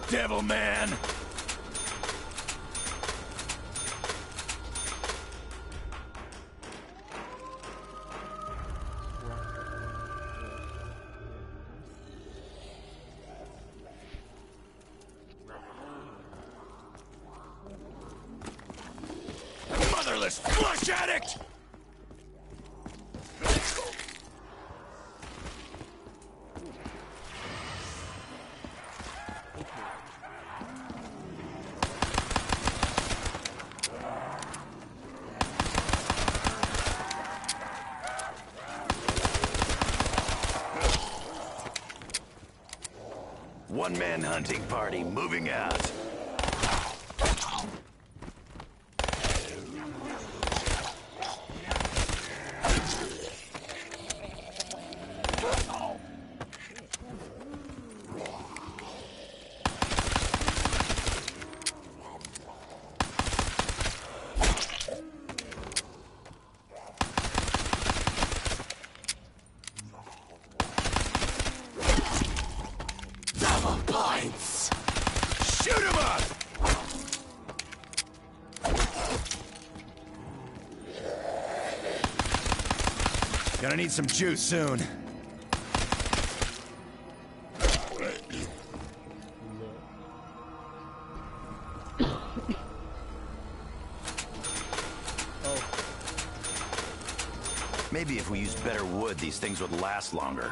devil man! Motherless flush addict! One-man hunting party moving out. Shoot him up! Gonna need some juice soon. Maybe if we used better wood, these things would last longer.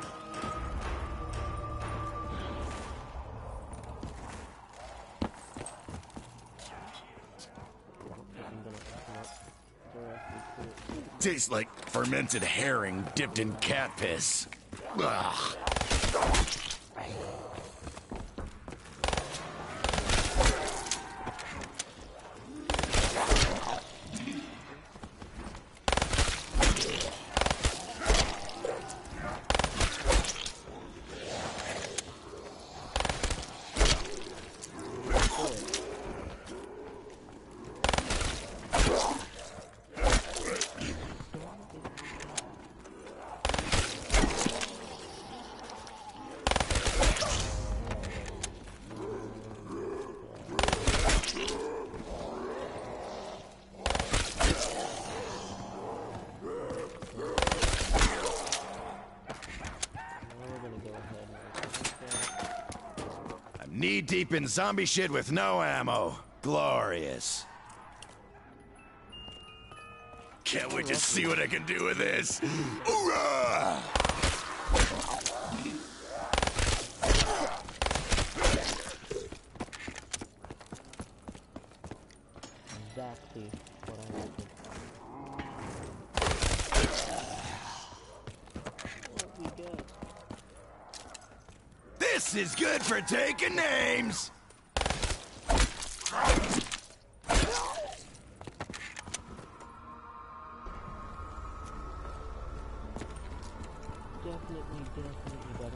Tastes like fermented herring dipped in cat piss. Ugh. Knee-deep in zombie shit with no ammo. Glorious. Can't wait to see what I can do with this. Hoorah! Exactly what I wanted. What we got? This is good for taking names! Definitely better.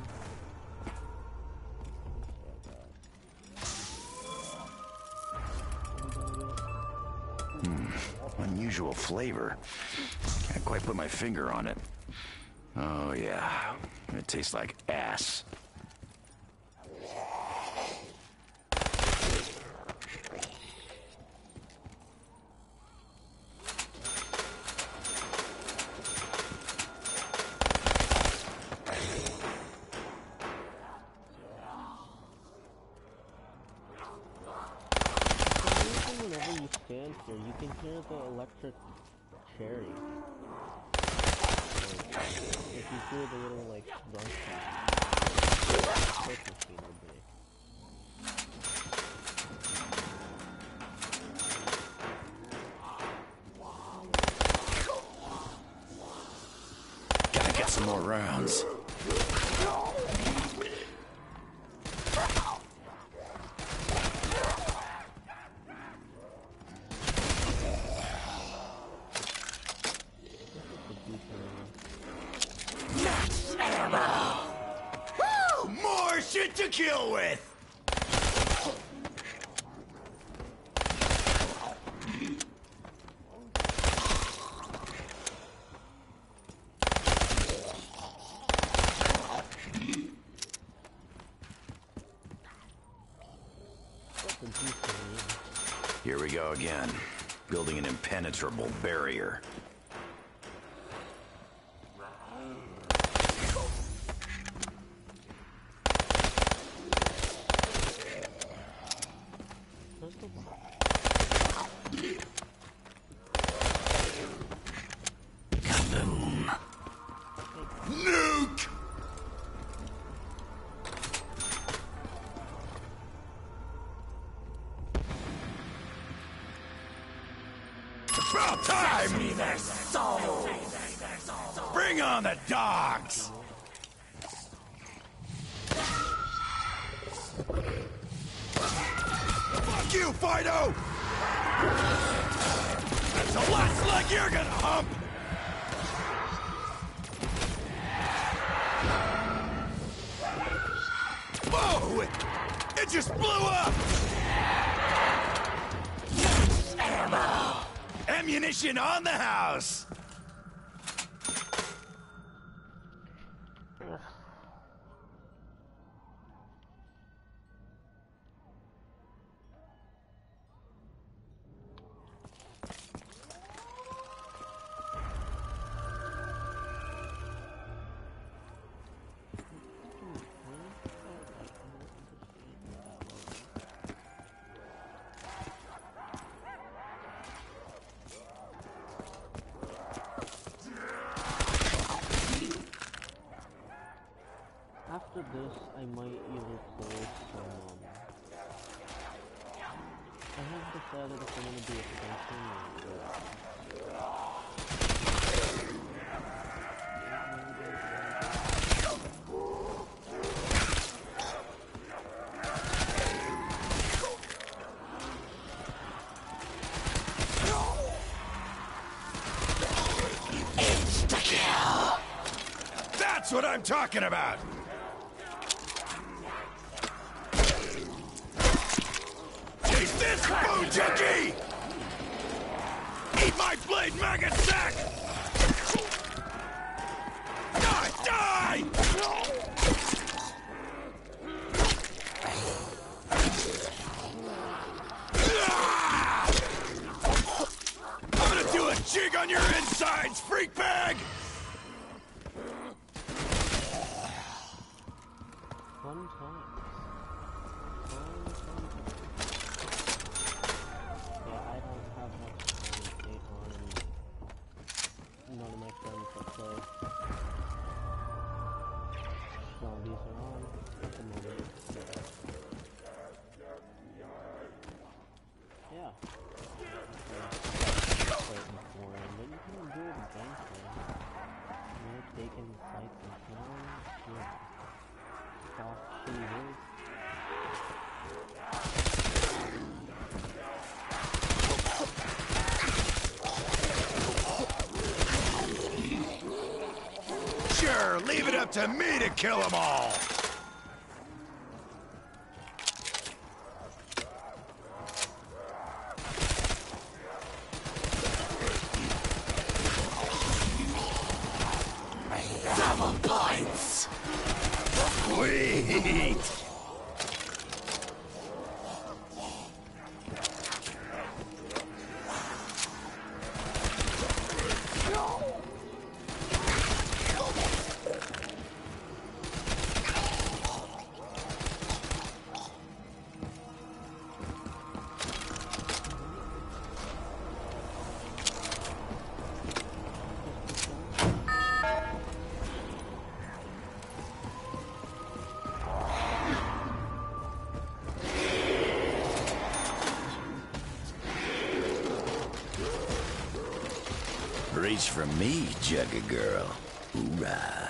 Unusual flavor. Can't quite put my finger on it. Oh yeah, it tastes like ass. Whenever you stand here, you can hear the electric cherry. If you hear the little, like, drum machine would be. Gotta get some more rounds. Shit to kill with! Here we go again. Building an impenetrable barrier. Kaboom. Nuke! About time! Me their souls! Bring on the dogs! Fuck you, Fido! That's the last leg you're gonna hump! Whoa! It just blew up! Ammo! Ammunition on the house! After this, I might either play some, I have decided if I'm gonna do extension Insta-kill! That's what I'm talking about! This bone junkie! Eat my blade, maggot sack! Die! Die! I'm gonna do a jig on your insides, freak bag! fun time. Yeah, I don't have much time to play on. None of my friends that play. Zombies are on at the moment. Yeah. But you can enjoy the gameplay. You're taking sights and sounds. You're soft shooters. Sure, leave it up to me to kill them all! Double points! Sweet! Reach for me, Jugga girl. Hoorah.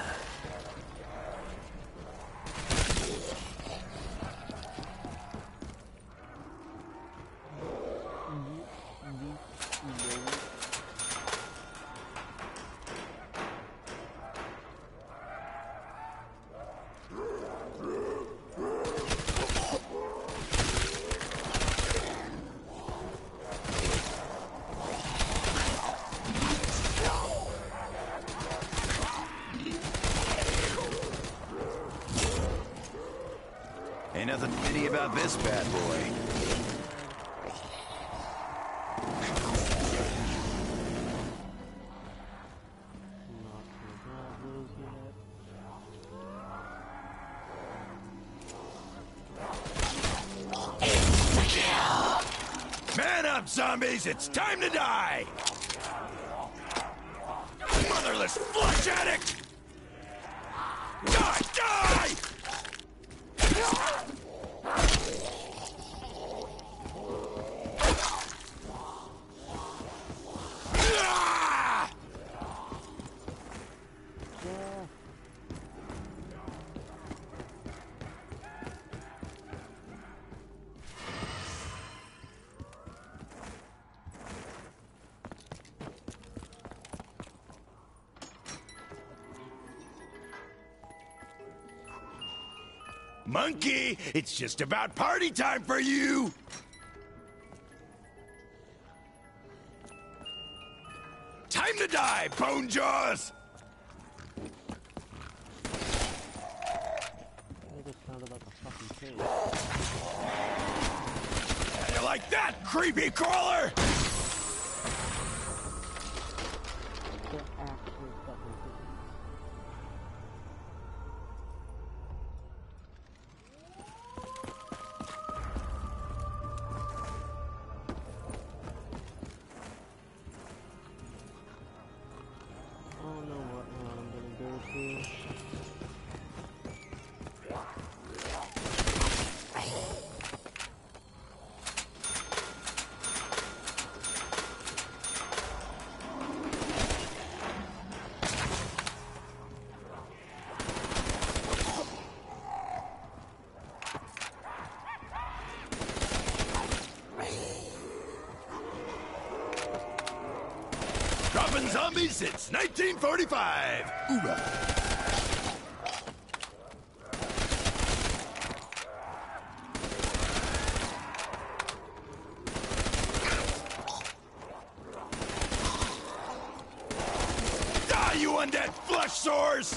Ain't nothing pity about this bad boy. up, zombies! It's time to die! Motherless flesh addict! Die! Die! Ah! Monkey, it's just about party time for you! Time to die, Bone Jaws! It just sounded like a fucking pig. How you like that, creepy crawler? They're actually fucking pigs. I don't know what round I'm gonna go to. Dropping zombies since 1945! Hoorah! Die, you undead flesh sores!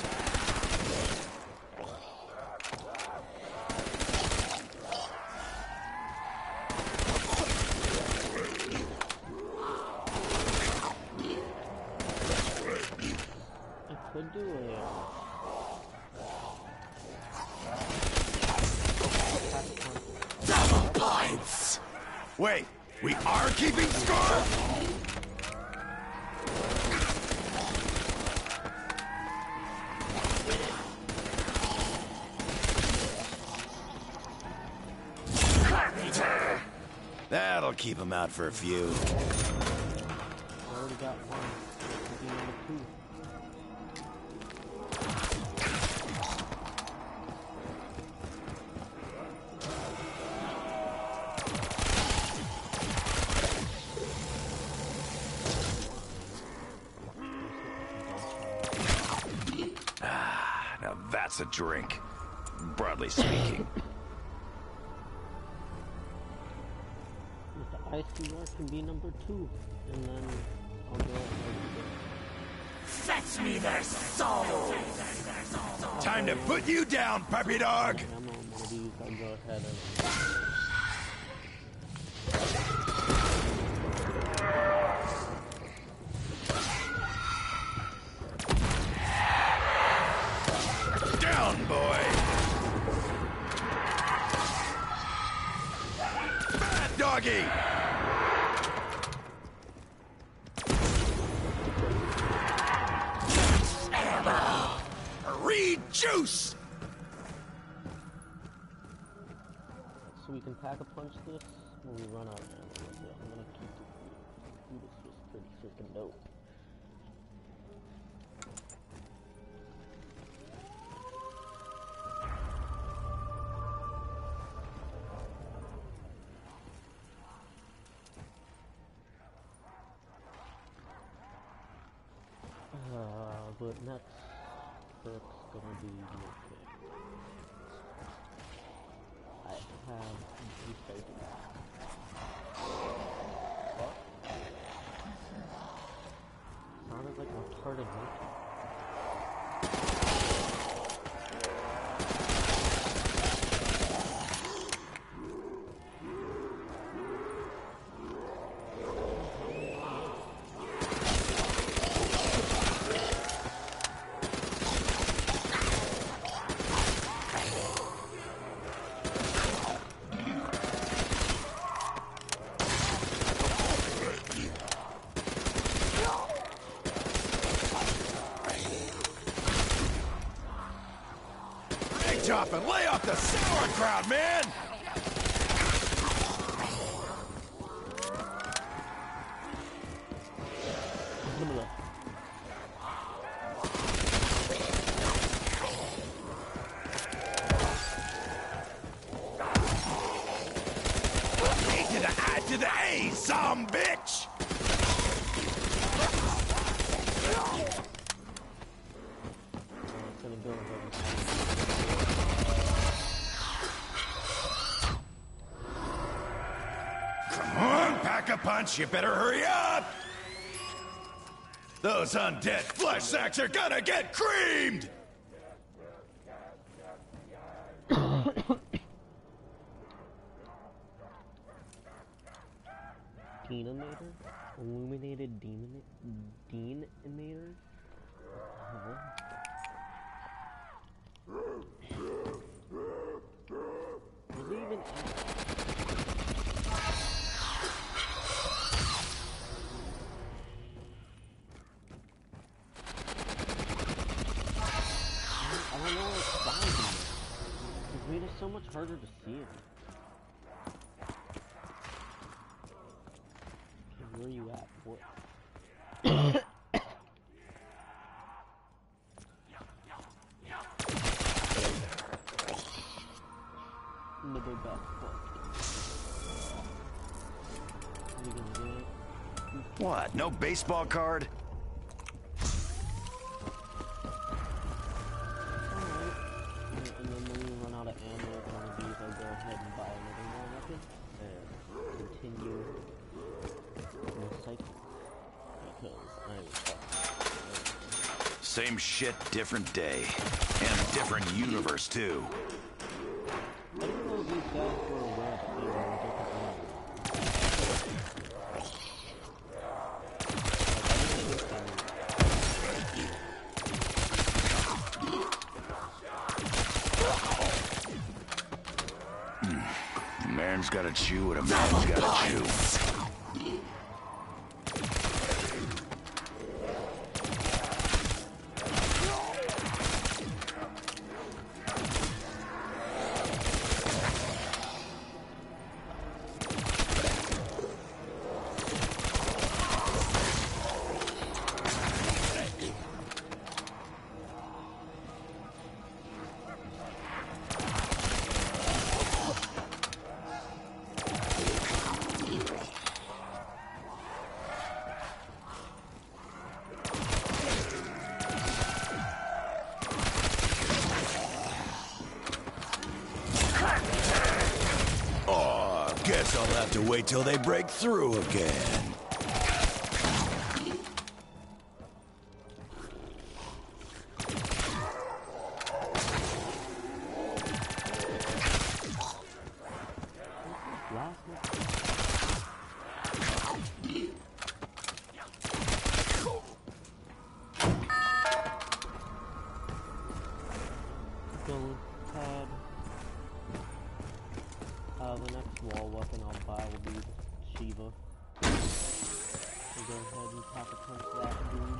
I could do a Double points! Wait, we are keeping score? That'll keep him out for a few. I already got one. This will be number 2. Now that's a drink, broadly speaking. Mr. ICR can be number 2, and then I'll go ahead Fetch me their souls! Time to put you down, puppy dog! and I'm on one of these. I'll go ahead and Down, boy! Bad doggy! Reed juice! so we can pack a punch this when we run out of ammo. Yeah, I'm gonna keep it. Ooh, this was pretty freaking dope. But next perk's gonna be okay. I have restarted. Sounded like a retarded monkey. switch off and lay off the sauerkraut, man! To the A, some bitch! Come on, pack a punch, you better hurry up! Those undead flesh sacks are gonna get creamed! Deanimator? Illuminated Deanimator? Was it even I don't know what's behind it. It's made it so much harder to see it. Where are you at? What? Middle back. What? No baseball card? Alright. And then when we run out of ammo with one of these, I'll go ahead and buy another more weapon and continue the cycle. Because I'm fucking. Same shit, different day. And a different universe, too. I didn't know these guys were aware that they were in a different universe. A man's gotta chew what a man's gotta chew. Guess I'll have to wait till they break through again. The next wall weapon I'll buy will be Shiva. We'll go ahead and pop a punch to that dude.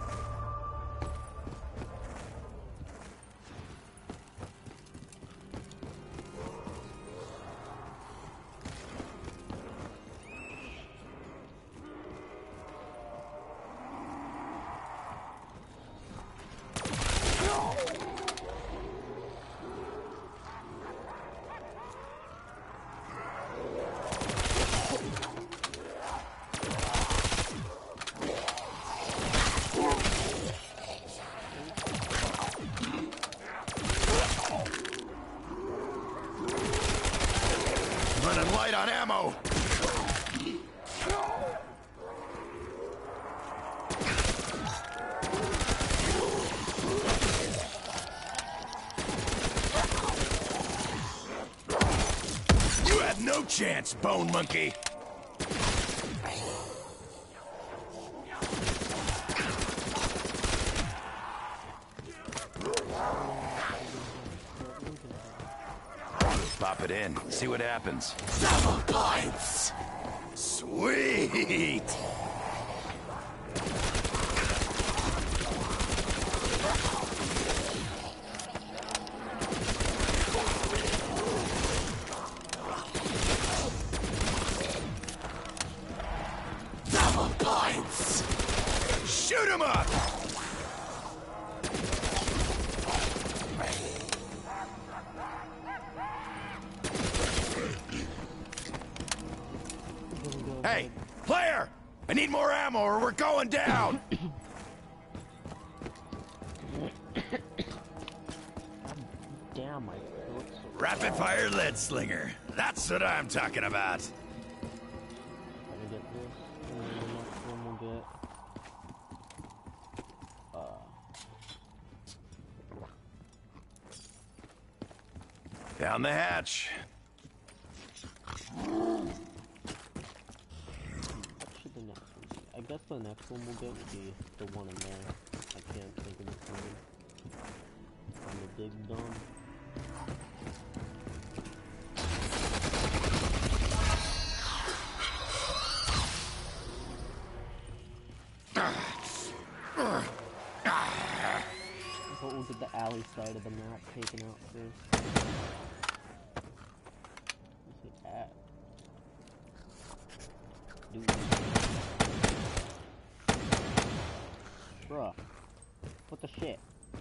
Running light on ammo. You have no chance, Bone Monkey. Pop it in, see what happens. Double points! Sweet! Hey, player! I need more ammo or we're going down! Damn, my throat's so Rapid fire lead slinger. That's what I'm talking about. Gotta get this, and then the next one we'll get. Down the hatch. What should the next one be? I guess the next one we'll get will be the one in there. I can't think of its name. On the big dome. But we'll get the alley side of the map taken out first. Where's it at? Dude. Bruh. What the shit?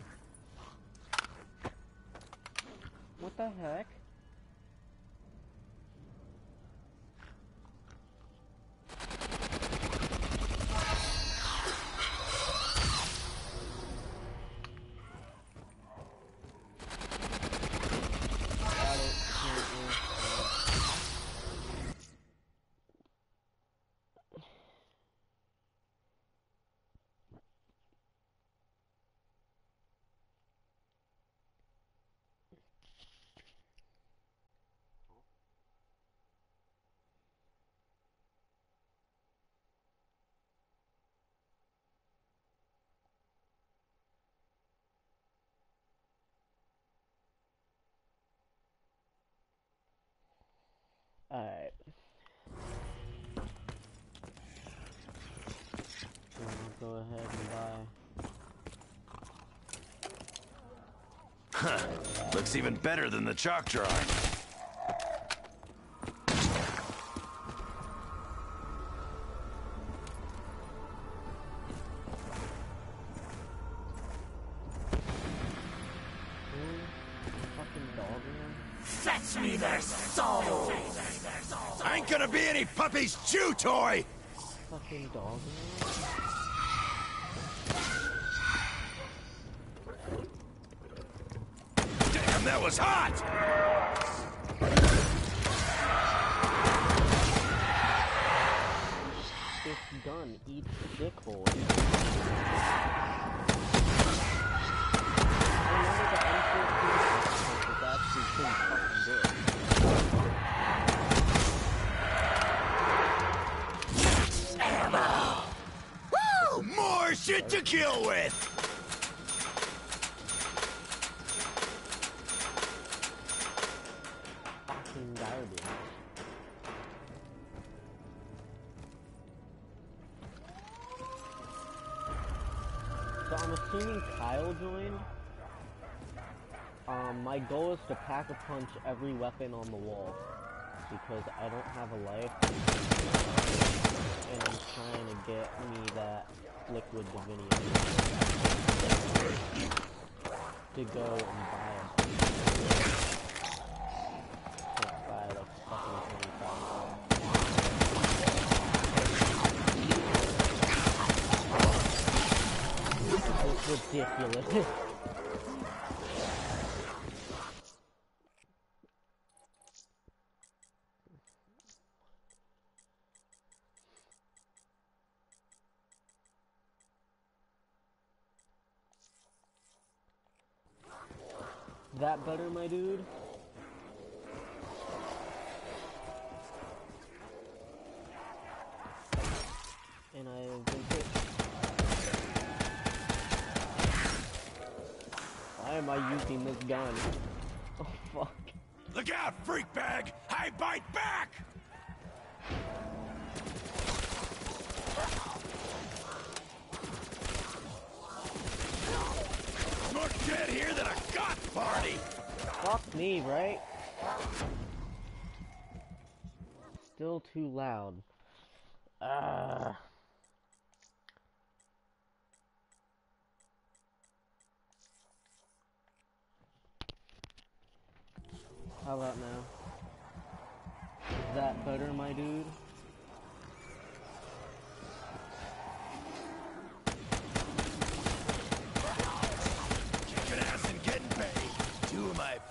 What the heck? Alright. So we'll go ahead and buy. Huh. Looks even better than the chalk drawing. Fucking dog man. Fetch me their souls! I ain't gonna be any puppy's chew toy! Fucking dog man. Damn, that was hot! This gun eats dickhole. I remember the M14 was actually pretty fucking good. Woo! More shit to kill with! Fucking garbage. So I'm assuming Kyle joined. My goal is to pack a punch every weapon on the wall because I don't have a life, and I'm trying to get me that liquid divinium to go and buy it. Can't buy like fucking 25. It's ridiculous. That better, my dude? And I've been hit. Why am I using this gun? Oh fuck. Look out, freak bag! I bite back! More dead here than a goth party! Fuck me, right? Still too loud. How about now? Is that better, my dude?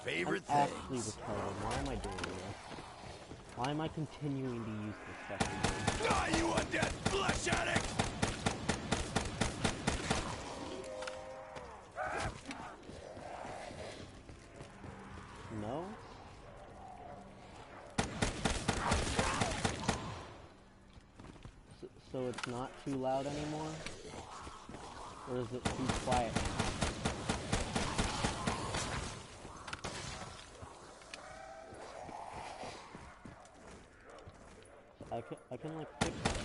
favorite I'm actually things. retarded. Why am I doing this? Why am I continuing to use this fucking thing? Ah, you undead flesh addict! No? So it's not too loud anymore? Or is it too quiet? I can like fix it.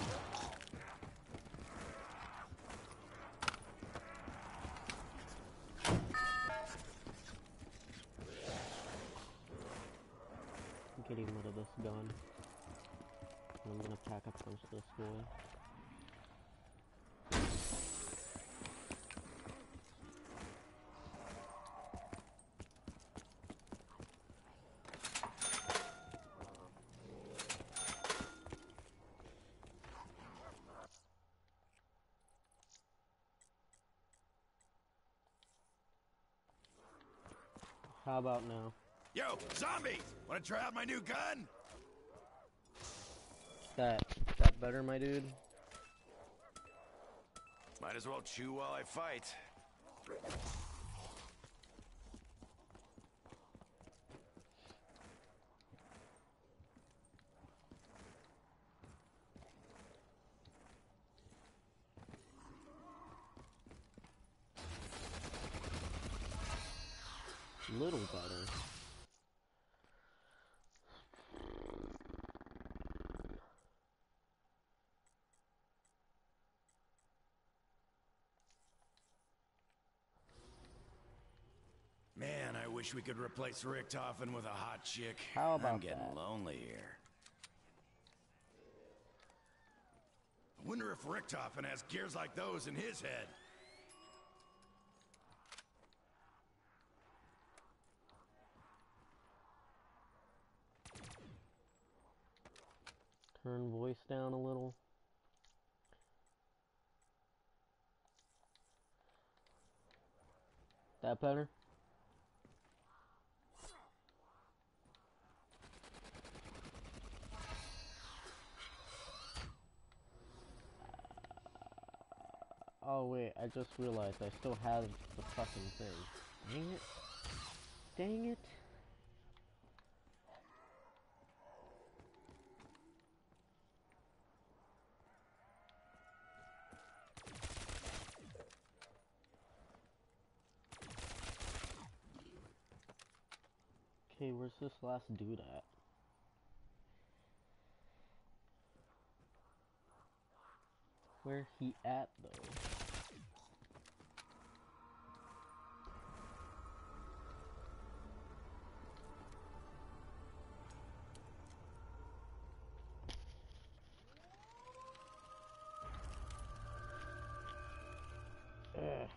I'm getting rid of this gun. And I'm gonna pack a punch this boy. How about now? Yo, zombies! Wanna try out my new gun? That better, my dude? Might as well chew while I fight. Little better. Man, I wish we could replace Richtofen with a hot chick. How about I'm getting that? lonely here. I wonder if Richtofen has gears like those in his head. Turn voice down a little. That better? Oh wait, I just realized I still have the fucking thing. Dang it. Dang it. Okay, where's this last dude at? Where he at though? Ugh.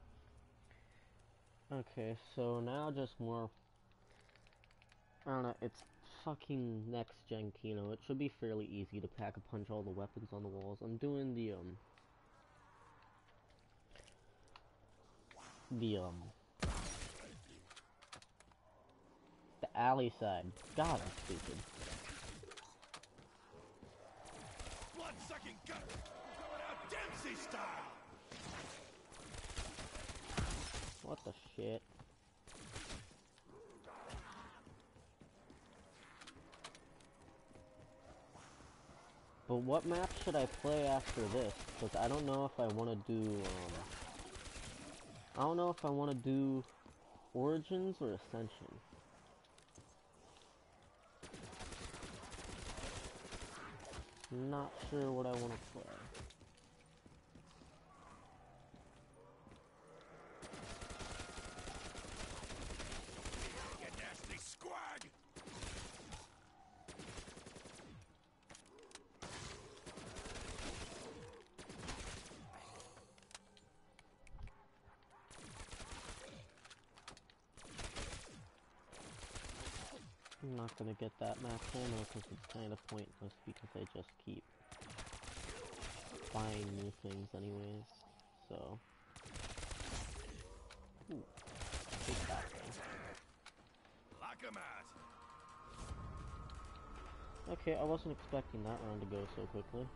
Okay, so now just more. I don't know, it's fucking next gen Kino. It should be fairly easy to pack a punch all the weapons on the walls. I'm doing the alley side. God, I'm stupid. Blood-sucking gut! Going out Dempsey style! What the shit? But what map should I play after this? Because I don't know if I want to do, I don't know if I want to do Origins or Ascension. Not sure what I want to play. You nasty squag! I'm not gonna get that map channel because it's kind of pointless because I just keep buying new things anyways. So, ooh, take that one. Okay, I wasn't expecting that round to go so quickly.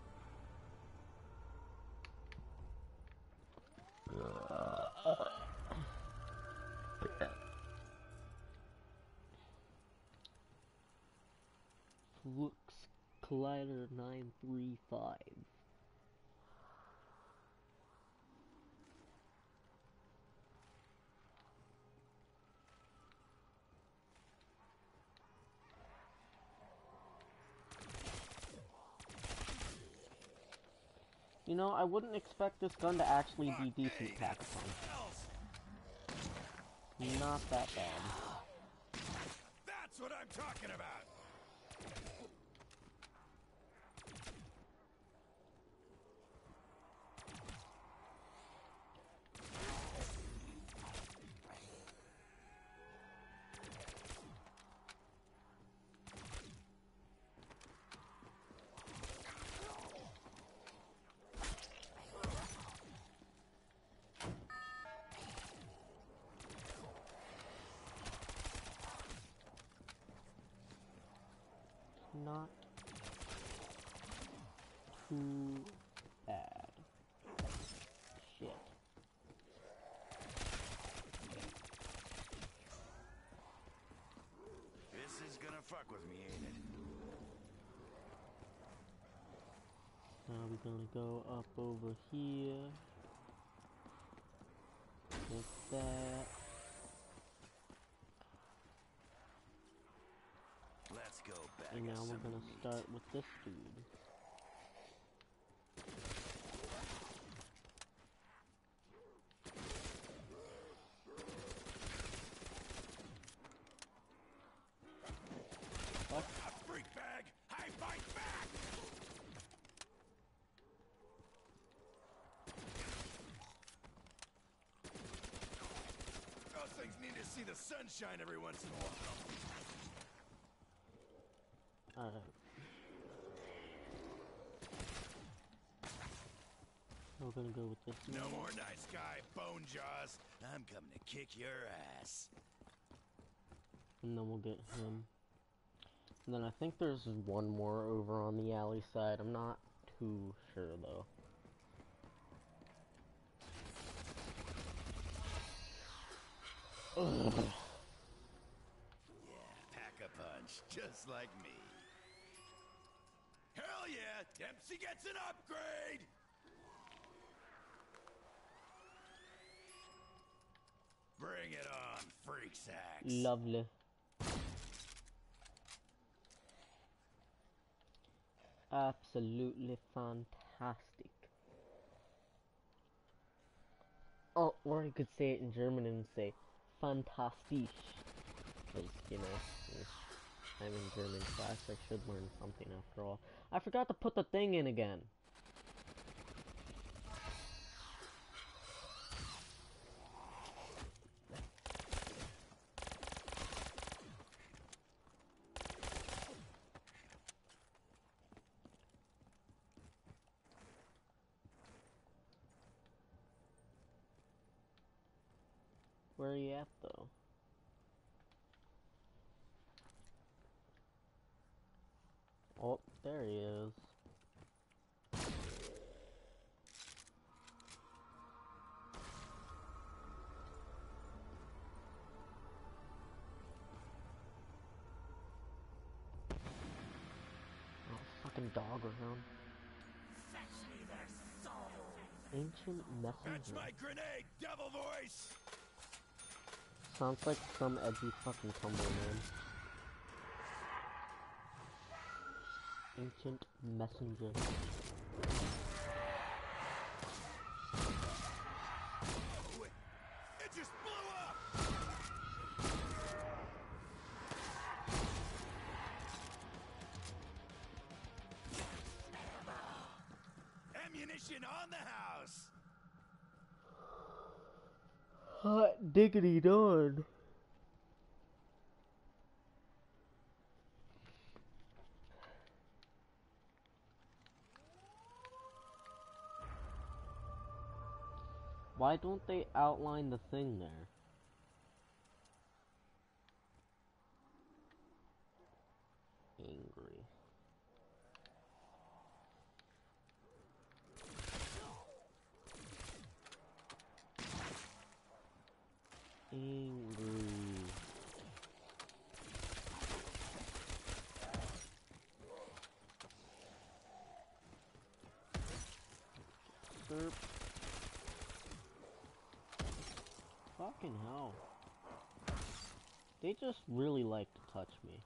Flux Collider 935. You know, I wouldn't expect this gun to actually be decent Pac-Man. Not that bad. That's what I'm talking about. Not too bad. Shit. This is gonna fuck with me, ain't it? Now we're gonna go up over here. With that. Let's go back. And now we're gonna start with this dude. What? A freak bag! I fight back! Those things need to see the sunshine every once in a while. Alright. We're gonna go with this No one. more nice guy, Bone Jaws. I'm coming to kick your ass. And then we'll get him. And then I think there's one more over on the alley side. I'm not too sure though. Ugh. Yeah, pack a punch, just like me. Hell yeah, Dempsey gets an upgrade! Bring it on, freak sacks. Lovely. Absolutely fantastic. Oh, or you could say it in German and say fantastisch. Because, you know, I'm in German class, I should learn something after all. I forgot to put the thing in again. Where are you at, though? Oh, there he is. Oh, fucking dog around. Fetch me their soul. Ancient That's messenger. my grenade, devil voice! Sounds like some edgy fucking tumble, man. Ancient messenger. Oh, it just blew up! Ammunition on the house! Hot diggity darn. Why don't they outline the thing there? Angry. angry. Derp. Fucking hell. They just really like to touch me.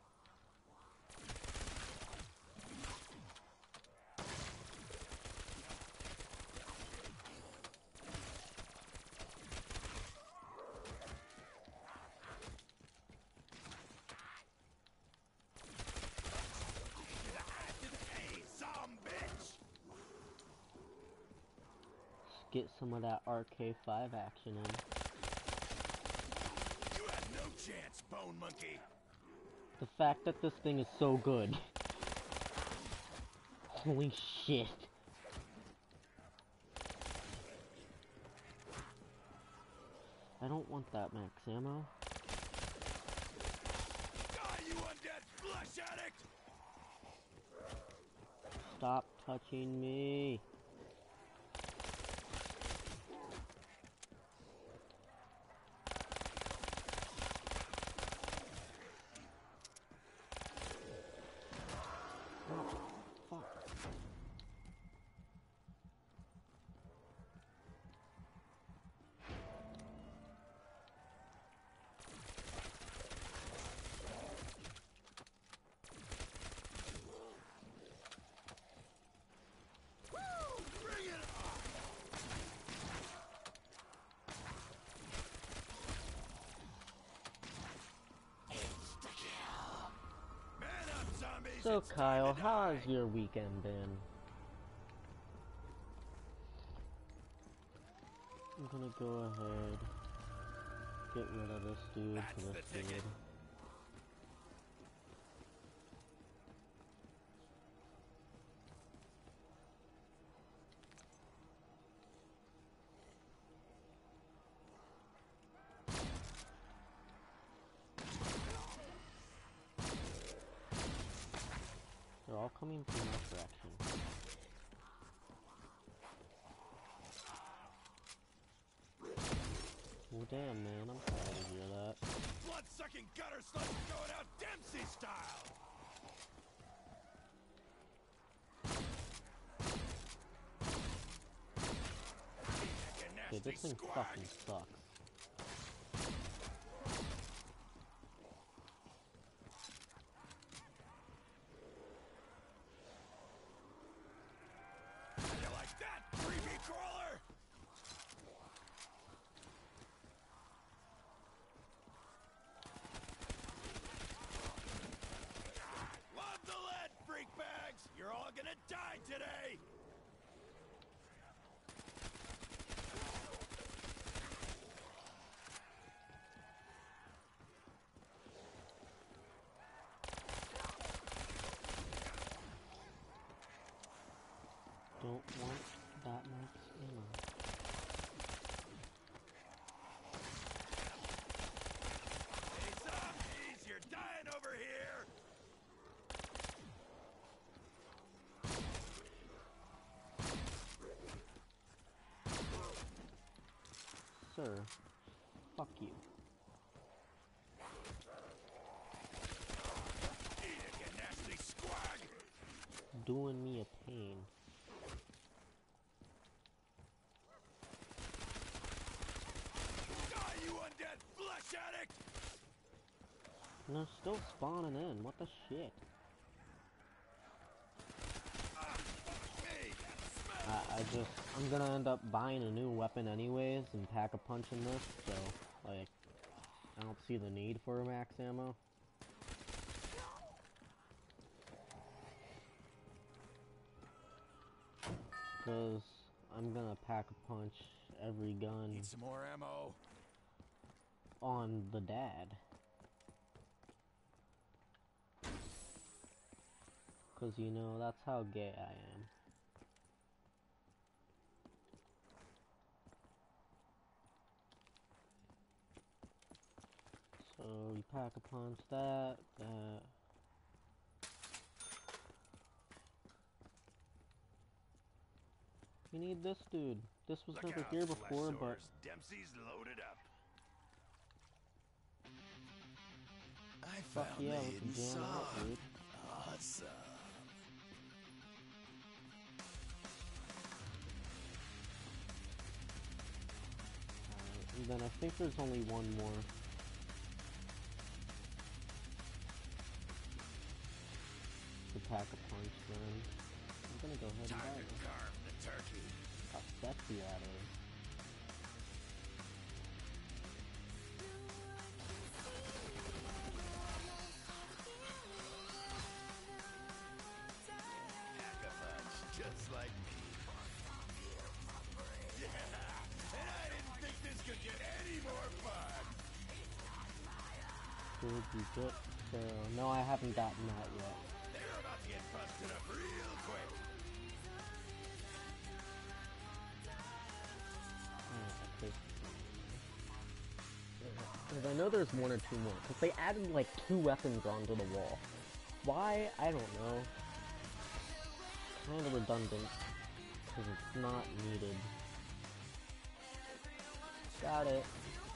Get some of that RK5 action in. You had no chance, Bone Monkey. The fact that this thing is so good. Holy shit. I don't want that max ammo. Die, you undead flesh addict! Stop touching me. So Kyle, how has your weekend been? I'm gonna go ahead, get rid of this dude for this dude. They're all coming from that direction. Oh damn, man, I'm sorry to hear that. Blood-sucking gutter slugs going out Dempsey style! Okay, this thing fucking sucks. You're all gonna die today! Don't want that much ammo. Hey, zombies! You're dying over here! Sir, fuck you. Eat it, you nasty squag! Doing me a pain. Die, you undead flesh addict! And they're still spawning in. What the shit? I'm gonna end up buying a new weapon anyways and pack a punch in this, so, like, I don't see the need for max ammo. Because I'm gonna pack a punch every gun. Need some more ammo? On the dad. Because, you know, that's how gay I am. So, we pack a punch that. We need this dude. This was never here before, but... Dempsey's loaded up. I Fuck found yeah, the let's hidden jam out, saw. dude. Awesome. Alright, and then I think there's only one more. To pack a punch then. I'm gonna go ahead and buy it. Carve the turkey. How sexy that is. Just like me. Yeah, and I didn't think this could get any more fun. Could you get Pharaoh? No, I haven't gotten that yet. They're about to get busted up real quick. Okay. Because I know there's one or two more. Because they added like 2 weapons onto the wall. Why? I don't know. Kind of redundant. Because it's not needed. Got it.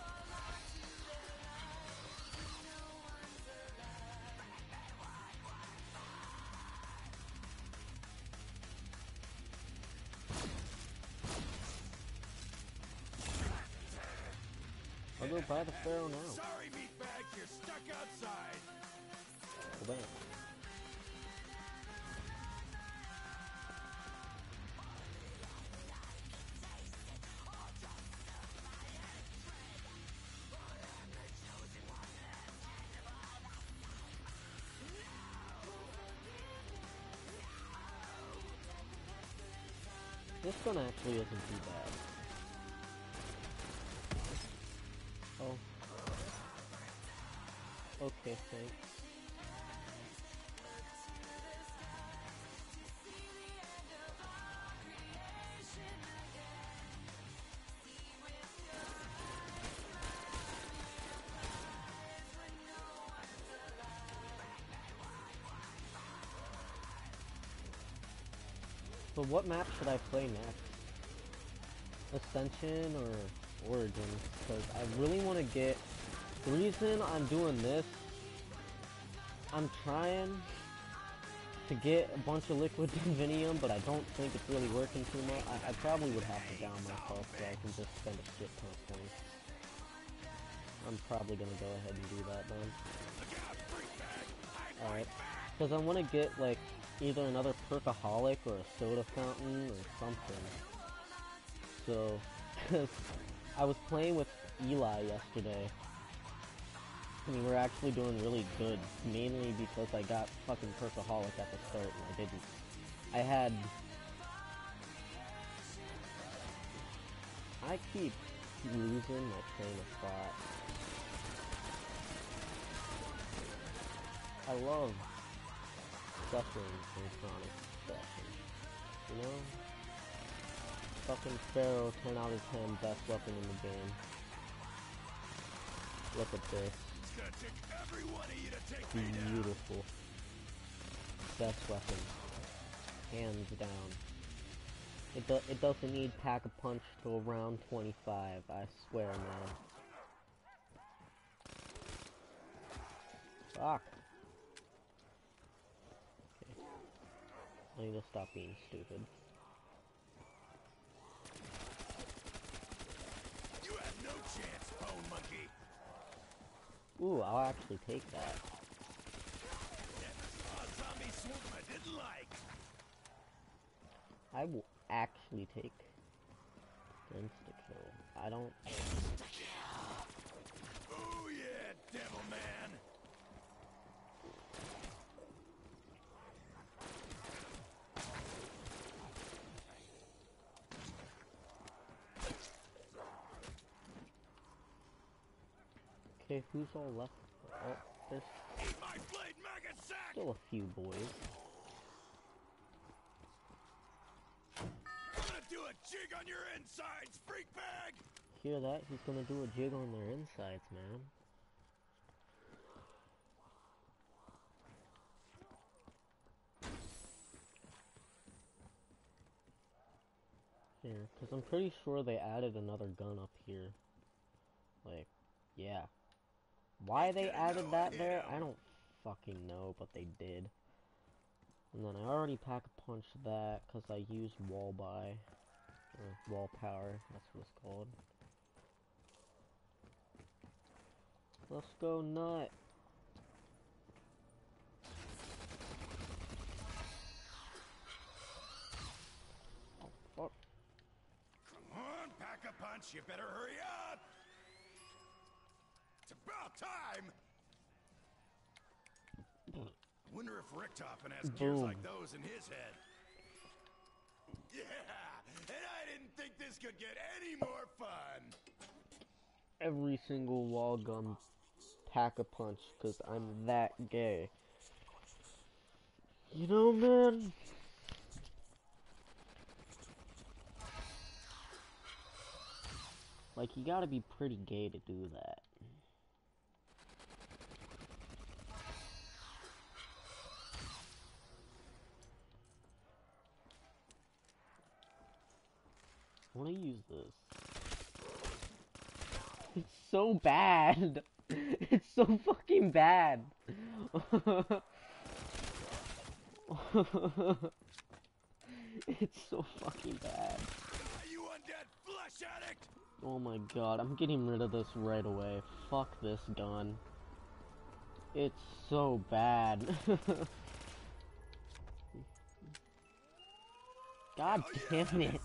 I'll go buy the Pharaoh now. Sorry, meatbags, you're stuck outside. Well, bam. This one actually isn't too bad. Oh. Okay, thanks. So what map should I play next? Ascension or Origins? Because I really want to get... The reason I'm doing this, I'm trying to get a bunch of liquid divinium, but I don't think it's really working too much. I probably would have to down myself so I can just spend a shit ton of points. I'm probably going to go ahead and do that then. Alright. Because I want to get, like, either another perkaholic or a soda fountain or something. So, because I was playing with Eli yesterday, and we were actually doing really good, mainly because I got fucking perkaholic at the start and I didn't. I keep losing my train of thought. I love suffering from chronic depression, you know? Fucking Pharaoh, 10 out of 10, best weapon in the game. Look at this. It's gonna take every one of you to take me down. Beautiful. Best weapon. Hands down. It doesn't need Pack-a-Punch till round 25, I swear, man. Fuck. Okay. I need to stop being stupid. You have no chance, bone monkey. Ooh, I'll actually take that. Zombie swoop I didn't like. I will actually take insta-kill. I don't... Oh yeah, devil man. Okay, who's all left? Oh, there's Eat my blade, maggot sack. still a few boys. I'm gonna do a jig on your insides, freak bag. Hear that? He's gonna do a jig on their insides, man. Here, because I'm pretty sure they added another gun up here. Like, yeah. Why they added that there, I don't fucking know, but they did. And then I already pack-a-punched that because I used wall buy, or wall power, that's what it's called. Let's go nut. Oh, fuck. Come on, pack-a-punch, you better hurry up! It's about time! Wonder if Richtofen has gears like those in his head. Yeah, and I didn't think this could get any more fun. Every single wall gun pack-a-punch because I'm that gay. You know, man? Like, you gotta be pretty gay to do that. I wanna use this. It's so bad! It's so fucking bad! It's so fucking bad. You undead flesh addict! Oh my god, I'm getting rid of this right away. Fuck this gun. It's so bad. God damn it.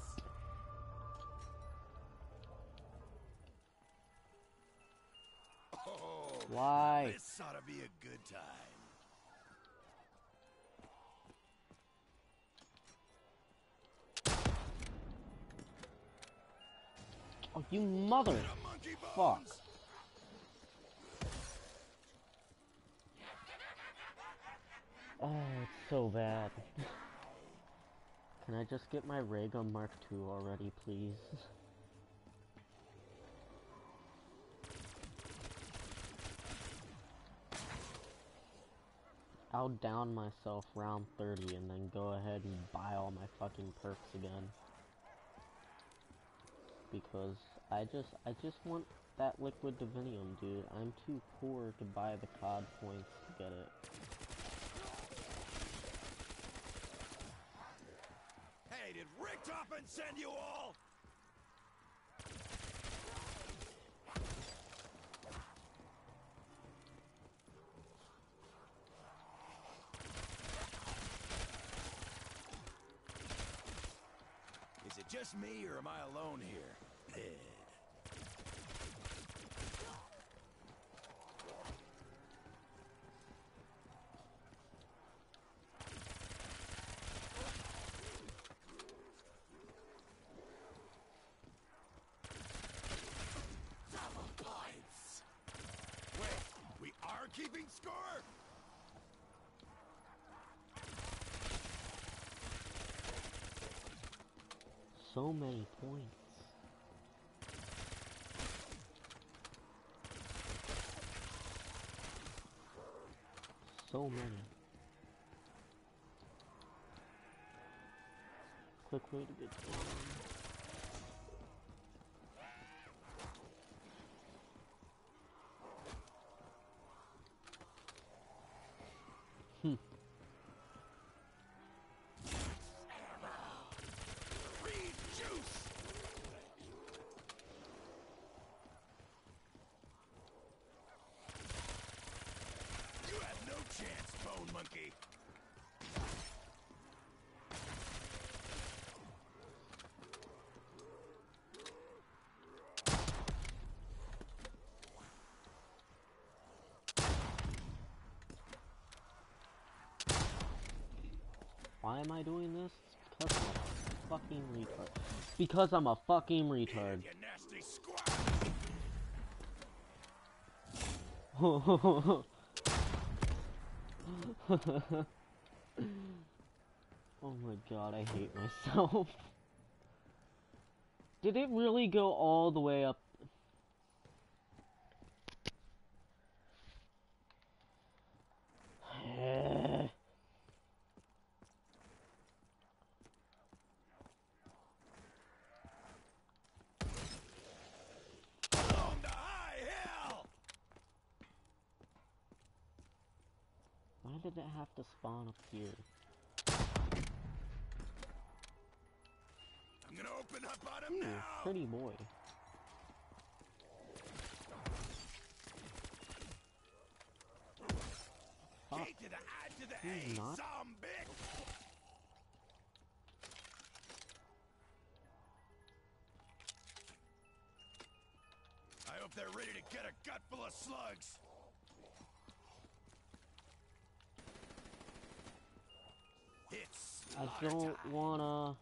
Oh, Why? this ought to be a good time. Oh, you mother. Fuck. Oh, it's so bad. Can I just get my ray gun Mark II already, please? I'll down myself round 30 and then go ahead and buy all my fucking perks again. Because I just want that liquid divinium, dude. I'm too poor to buy the COD points to get it. Hey, did Richtofen send you all? Is it just me, or am I alone here? Double points. Wait, we are keeping score? So many points. So many. Quick way to get going. Free juice! You have no chance, Bone Monkey. Why am I doing this? It's because I'm a fucking retard. It's because I'm a fucking retard. You nasty squat! Oh my god, I hate myself. Did it really go all the way up? On to high hell! did it have to spawn up here? I'm gonna open up on him Ooh, now. pretty boy. Key to the I to the He's A, not. zombie. I hope they're ready to get a gut full of slugs. It's I slaughter don't time. wanna...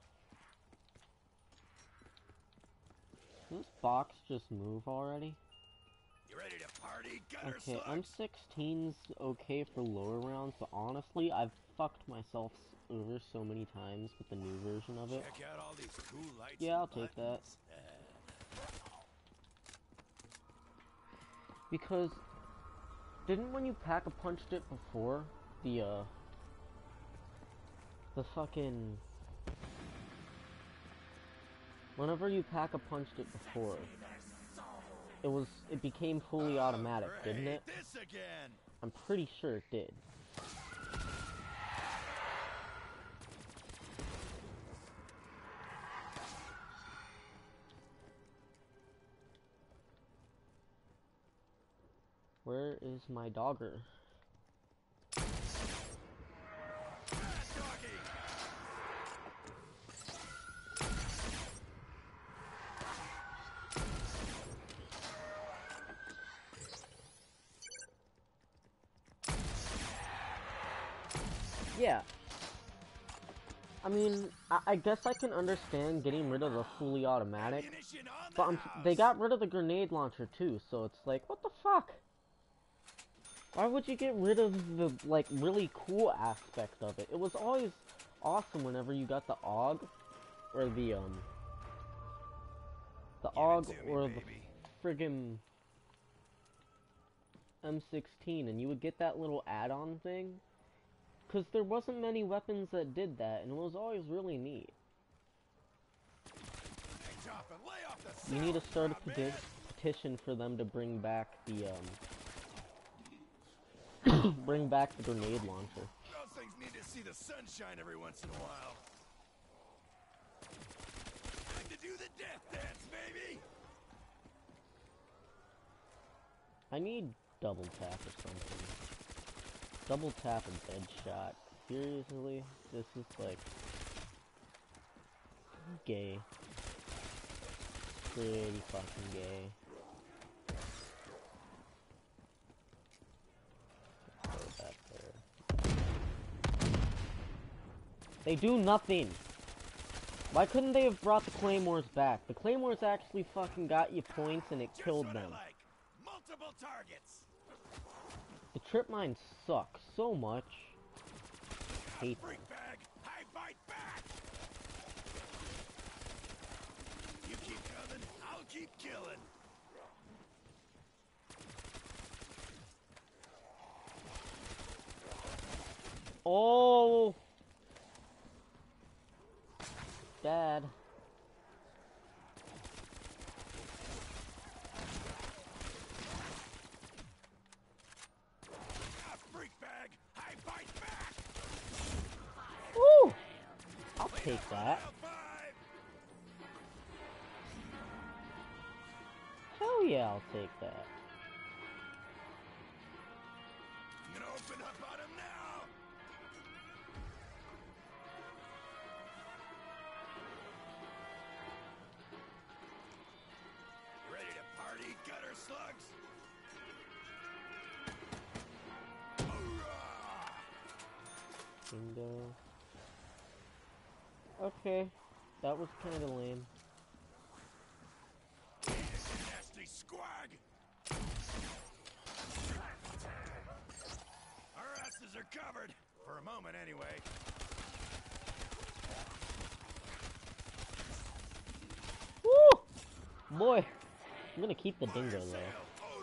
Does this box just move already? You ready to party, gutter Okay, slugs? M16's okay for lower rounds, but honestly, I've fucked myself over so many times with the new version of it. Check out all these cool lights. Yeah, and I'll take that. buttons. Because, didn't when you pack-a-punched it before, the fucking... Whenever you pack-a-punched it before, it became fully automatic, didn't it? This again. I'm pretty sure it did. Where is my dogger? Doggy. Yeah. I mean, I guess I can understand getting rid of the fully automatic, Ammunition on the but house. they got rid of the grenade launcher too, so it's like, what the fuck? Why would you get rid of the, like, really cool aspect of it? It was always awesome whenever you got the AUG, or the AUG, to me, or baby. the friggin' M16, and you would get that little add-on thing. Because there wasn't many weapons that did that, and it was always really neat. Hey, Chopper, lay off the You need to start a sauerkraut, man. petition for them to bring back the, bring back the grenade launcher. Those things need to see the sunshine every once in a while. Time to do the death dance, baby. I need double tap or something. Double tap and dead shot. Seriously? This is like... gay. Pretty fucking gay. Throw that there. They do nothing! Why couldn't they have brought the claymores back? The claymores actually fucking got you points and it Just killed what I them. like. Multiple targets. The trip mines suck so much. Hate them. Freak bag. I fight back. You keep coming, I'll keep killing. Oh! Dad. Freak bag. I fight back. Woo! I'll take that. L5. Hell yeah, I'll take that. I'm gonna open up on him now. You ready to party, gutter slugs? Hoorah! Bingo. Okay, that was kind of lame. Nasty squag! Our asses are covered. For a moment, anyway. Woo! Boy, I'm gonna keep the dingo Fire though. sale. Oh,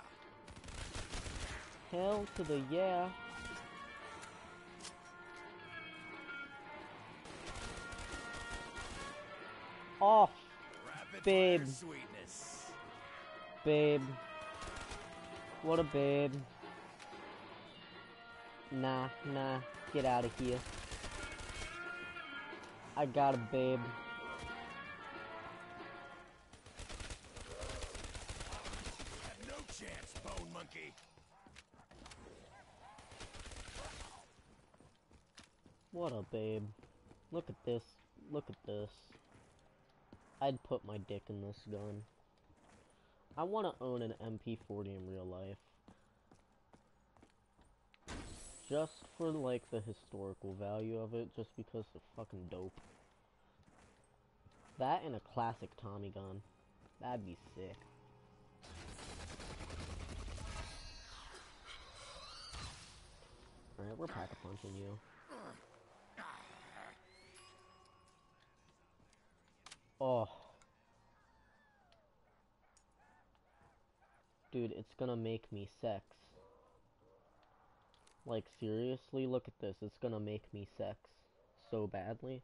yeah! Hell to the yeah. Off, Rapid Babe. fire sweetness. babe. What a babe. Nah, get out of here. I got a babe. Have no chance, bone monkey. What a babe. Look at this. Look at this. I'd put my dick in this gun. I want to own an MP40 in real life. Just for, like, the historical value of it, just because it's fucking dope. That and a classic Tommy gun. That'd be sick. Alright, we're pack-a-punching you. Oh. Dude, it's gonna make me sex. Like, seriously, look at this. It's gonna make me sex so badly.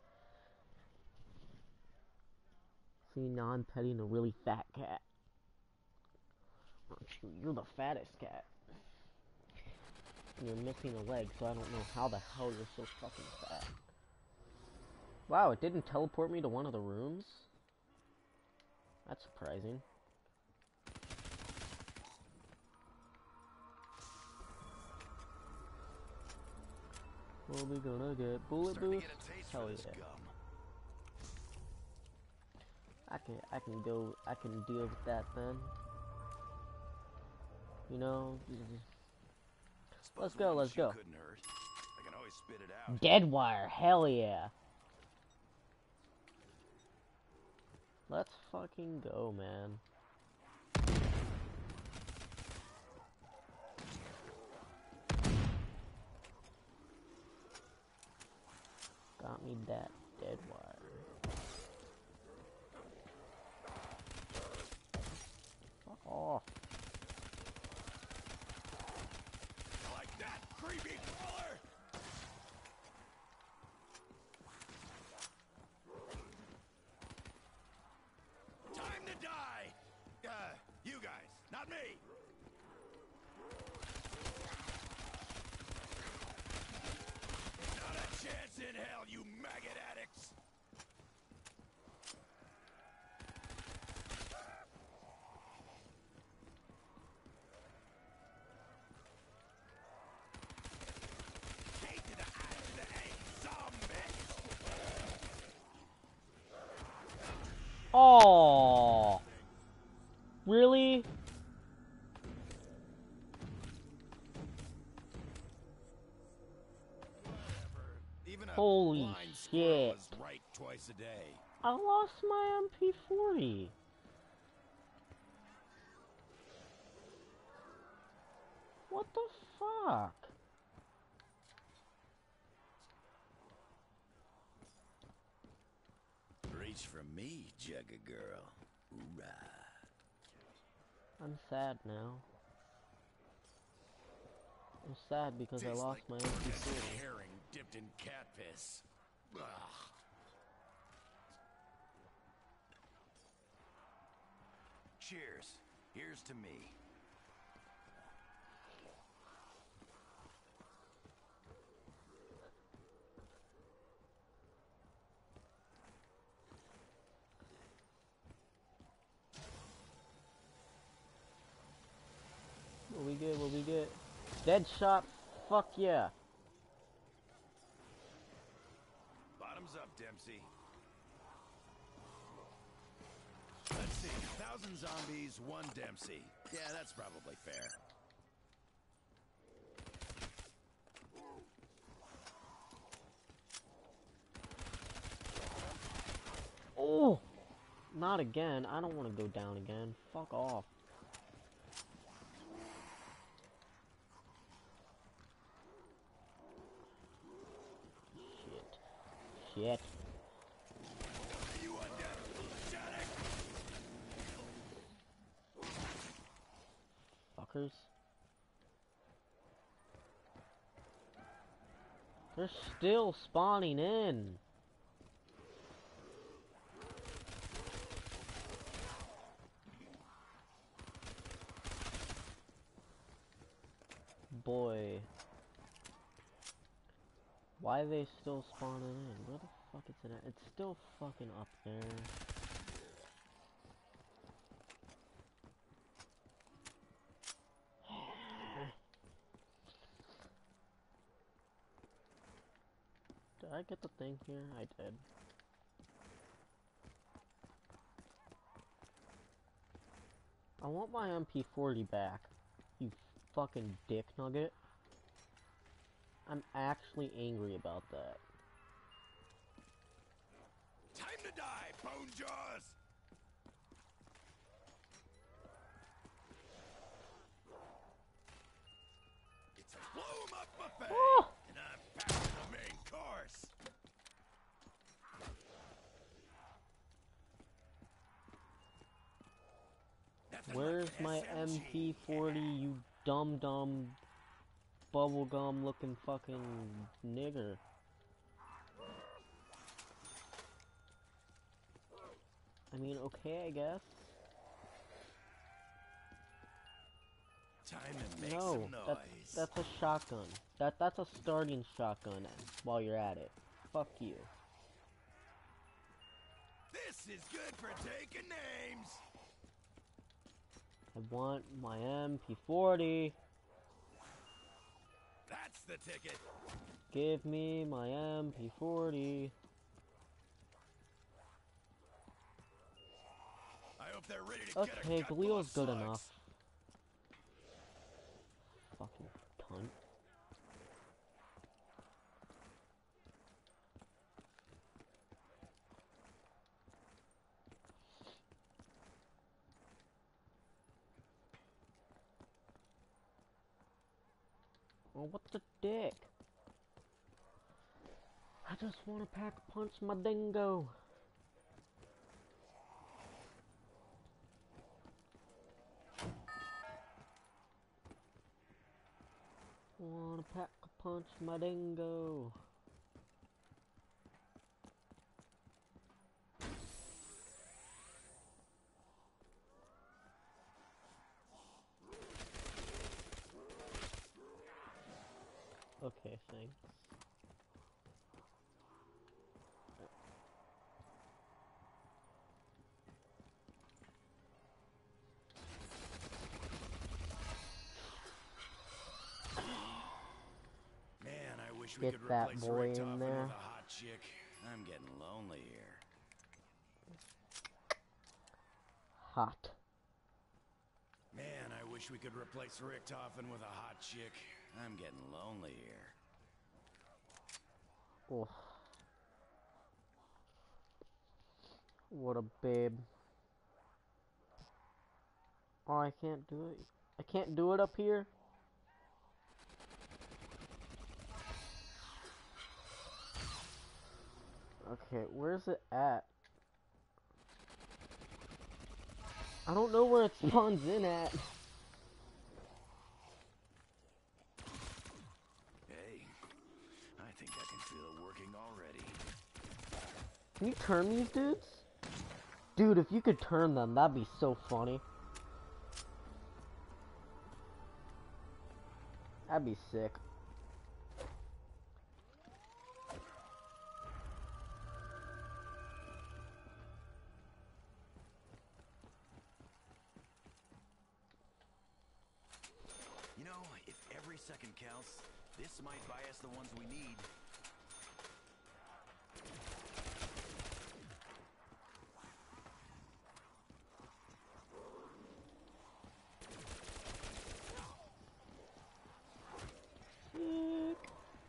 See, now I'm petting a really fat cat. Aren't you? You're the fattest cat. You're missing a leg, so I don't know how the hell you're so fucking fat. Wow, it didn't teleport me to one of the rooms? That's surprising. What are we gonna get? Bullet boost? Hell yeah. I can deal with that then. You know, let's go. Dead wire, hell yeah. Let's fucking go, man. Got me that dead wire. Fuck off. Like that, creepy crawler! Time to die! You guys, not me! Not a chance in hell, you maggot addicts! Oh, really? Holy shit. Right twice a day. I lost my MP40. What the fuck? Reach for me, Jugga girl. Hoorah. I'm sad now. I'm sad because I lost my MP40. Herring dipped in cat piss. Ugh. Cheers. Here's to me. What we get? What we get? Dead shot. Fuck yeah. Bottoms up, Dempsey. Let's see. 1,000 zombies, 1 Dempsey. Yeah, that's probably fair. Oh! Not again. I don't want to go down again. Fuck off. Shit. You Fuckers. They're still spawning in. Boy. Why are they still spawning in? Where the fuck is it at? It's still fucking up there. Did I get the thing here? I did. I want my MP40 back. You fucking dick nugget. I'm actually angry about that. Time to die, Bone Jaws! It's a blow 'em up buffet, Oh! and I'm back to the main course. Nothing Where's like my SMG. MP40, you dumb bubblegum looking fucking nigger? I mean, okay, I guess. Time to make No, some noise. that's a shotgun. That's a starting shotgun while you're at it. Fuck you. This is good for taking names. I want my MP40. That's the ticket. Give me my MP40. I hope they're ready to get a Okay, gut full Galil's of good slugs. enough. Fucking cunt. Oh, what the dick? I just want to pack punch my dingo. Wanna pack a punch my dingo. Okay, thanks. Man, I wish we Get could that replace boy Rick in Toppin there. with a hot chick. I'm getting lonely here. Hot. Man, I wish we could replace Rick Toppin with a hot chick. I'm getting lonely here. Oh. What a babe. Oh, I can't do it. I can't do it up here? Okay, where's it at? I don't know where it spawns in at. Hey, I think I can feel it working already. Can you turn these dudes? Dude, if you could turn them, that'd be so funny. That'd be sick. You know, if every second counts, this might buy us the ones we need. Sick.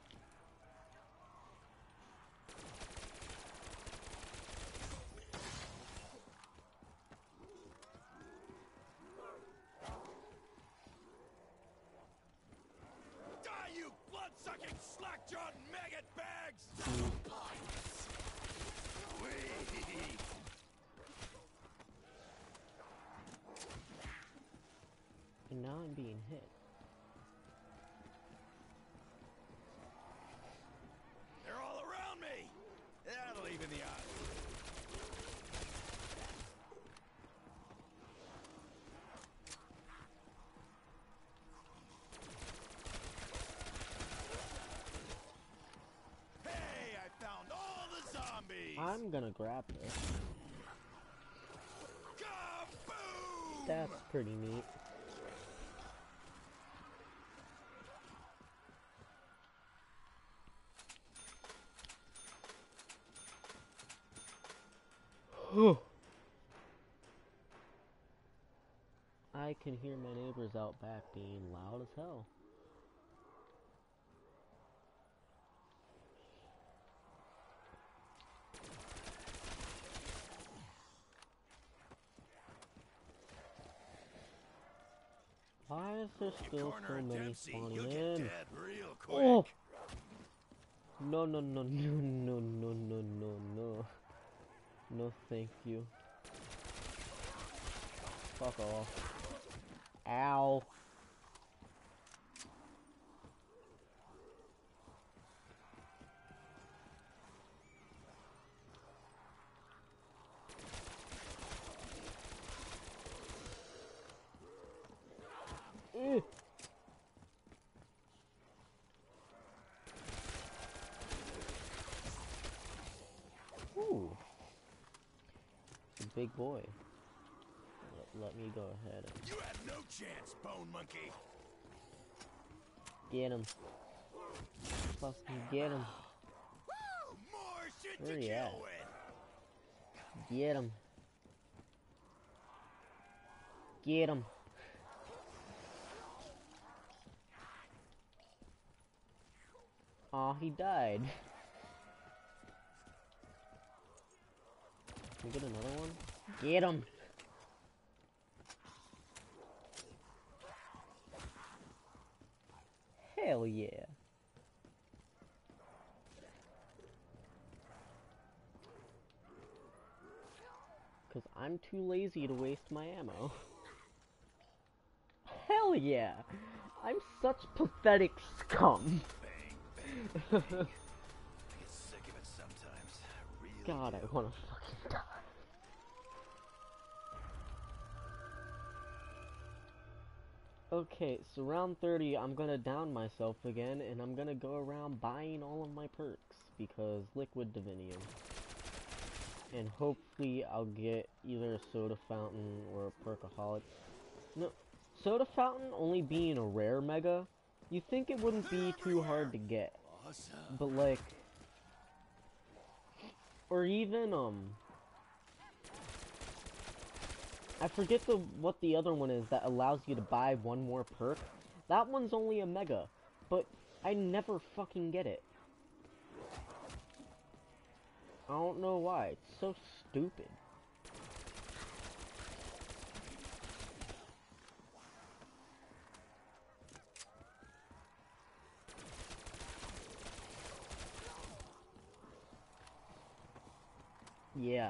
Die, you blood-sucking, slack-jawed maggot bags! Whee! And now I'm being hit. They're all around me! That'll even the odds. I'm gonna grab this. Kaboom! That's pretty neat. I can hear my neighbors out back being loud as hell. Why is there still so many spawning in? Oh! No, no, no, no, no, no, no, no, no. No, thank you. Fuck off. Ow. Ooh. It's a big boy. Let me go ahead and... You had no chance, Bone Monkey. Get him. Fucking get him. Woo! More shit Where to he kill at? with. Get him. Get him. Aw, he died. Can we get another one? Get him. Hell yeah. Cause I'm too lazy to waste my ammo. Hell yeah. I'm such pathetic scum. Bang, bang, bang. I get sick of it sometimes. I really God, do. I wanna fucking die. Okay, so round 30, I'm gonna down myself again, and I'm gonna go around buying all of my perks, because Liquid Divinium. And hopefully I'll get either a Soda Fountain or a Perkaholic. No, Soda Fountain only being a rare mega, you think it wouldn't be too hard to get. Awesome. But like, or even, I forget what the other one is that allows you to buy one more perk. That one's only a mega, but I never fucking get it. I don't know why. It's so stupid. Yeah.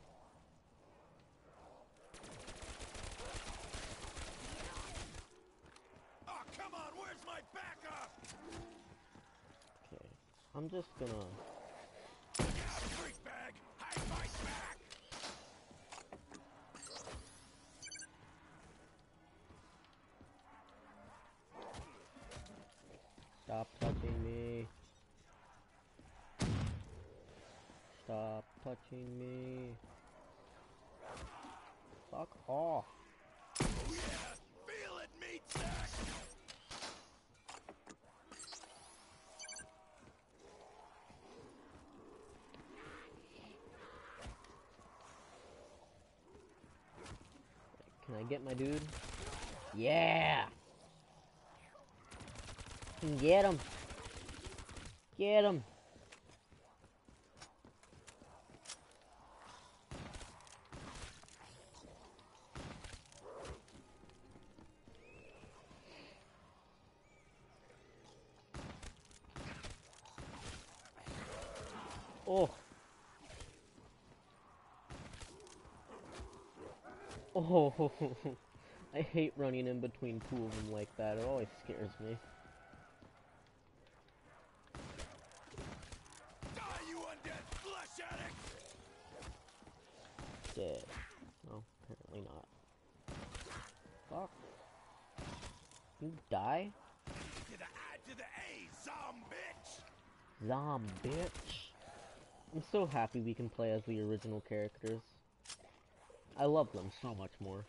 Oh, come on, where's my backup? Okay. I'm just gonna... Freak bag, hide my back. Stop touching me. Stop touching me. Fuck off. Oh yeah, feel it, meat sack. Can I get my dude? Yeah! Get him! Get him! Oh! Oh! I hate running in between two of them like that. It always scares me. Die, you undead flesh addict! Dead. No, apparently not. Fuck. You die? To the I to the A, zom bitch! Zom bitch. I'm so happy we can play as the original characters. I love them so much more.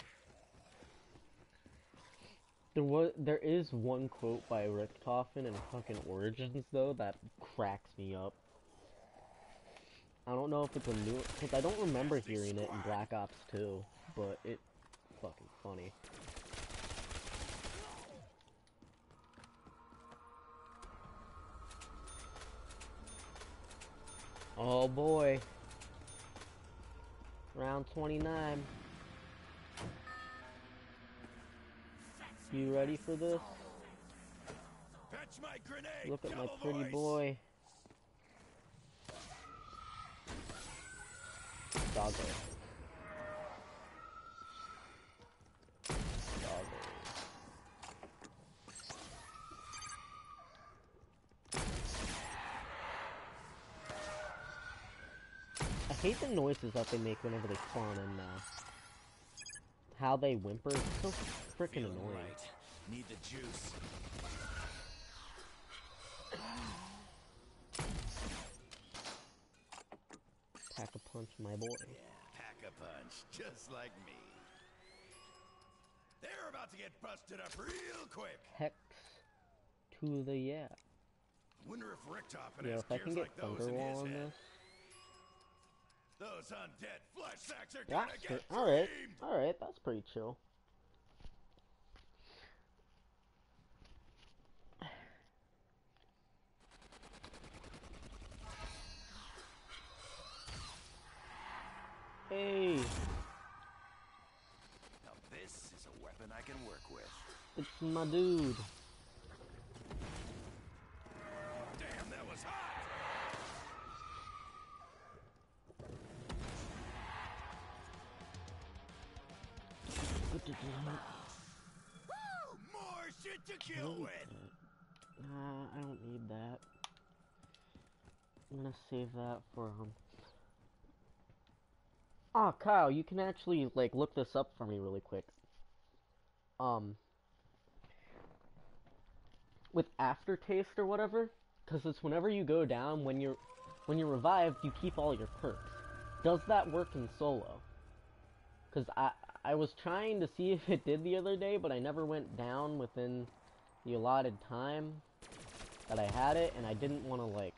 There is one quote by Richtofen in fucking Origins though that cracks me up. I don't know if it's a new, because I don't remember hearing it in Black Ops 2, but it's fucking funny. Oh boy. Round 29. You ready for this? Fetch my grenade, Look at my double pretty voice. boy. Doggo. Doggo. I hate the noises that they make whenever they spawn in now. How they whimper, it's so freaking annoying. Right. Need the juice. Pack a punch, my boy. Yeah, pack a punch, just like me. They're about to get busted up real quick. Hex to the yeah. Wonder if Richtofen Yeah, has if I can gears get like those in Thunderwall his on head. this. Those undead flesh sacks are gonna That's get alright. creamed. Alright, that's pretty chill. Hey, Now this is a weapon I can work with. it's my dude. Damn, that was hot! Woo! More shit to kill with! I don't need that. I'm gonna save that for Ah, Kyle, you can actually like look this up for me really quick. With aftertaste or whatever, because it's whenever you go down when you're revived, you keep all your perks. Does that work in solo? Because I was trying to see if it did the other day, but I never went down within the allotted time that I had it, and I didn't want to like.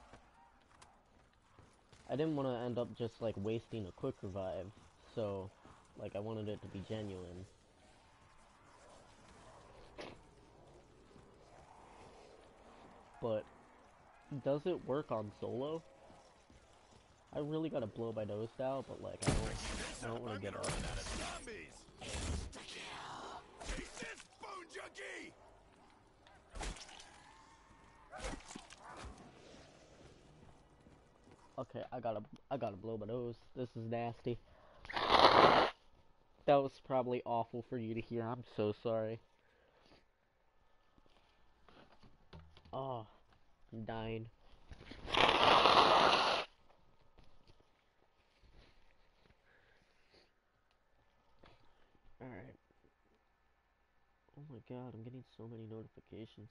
I didn't want to end up just like wasting a quick revive, so like I wanted it to be genuine. But does it work on solo? I really gotta blow my nose down, but like I don't want to get up. Run out of zombies. Take this, bone junkie! Okay, I gotta blow my nose. This is nasty. That was probably awful for you to hear. I'm so sorry. Oh, I'm dying. Alright. Oh my god, I'm getting so many notifications.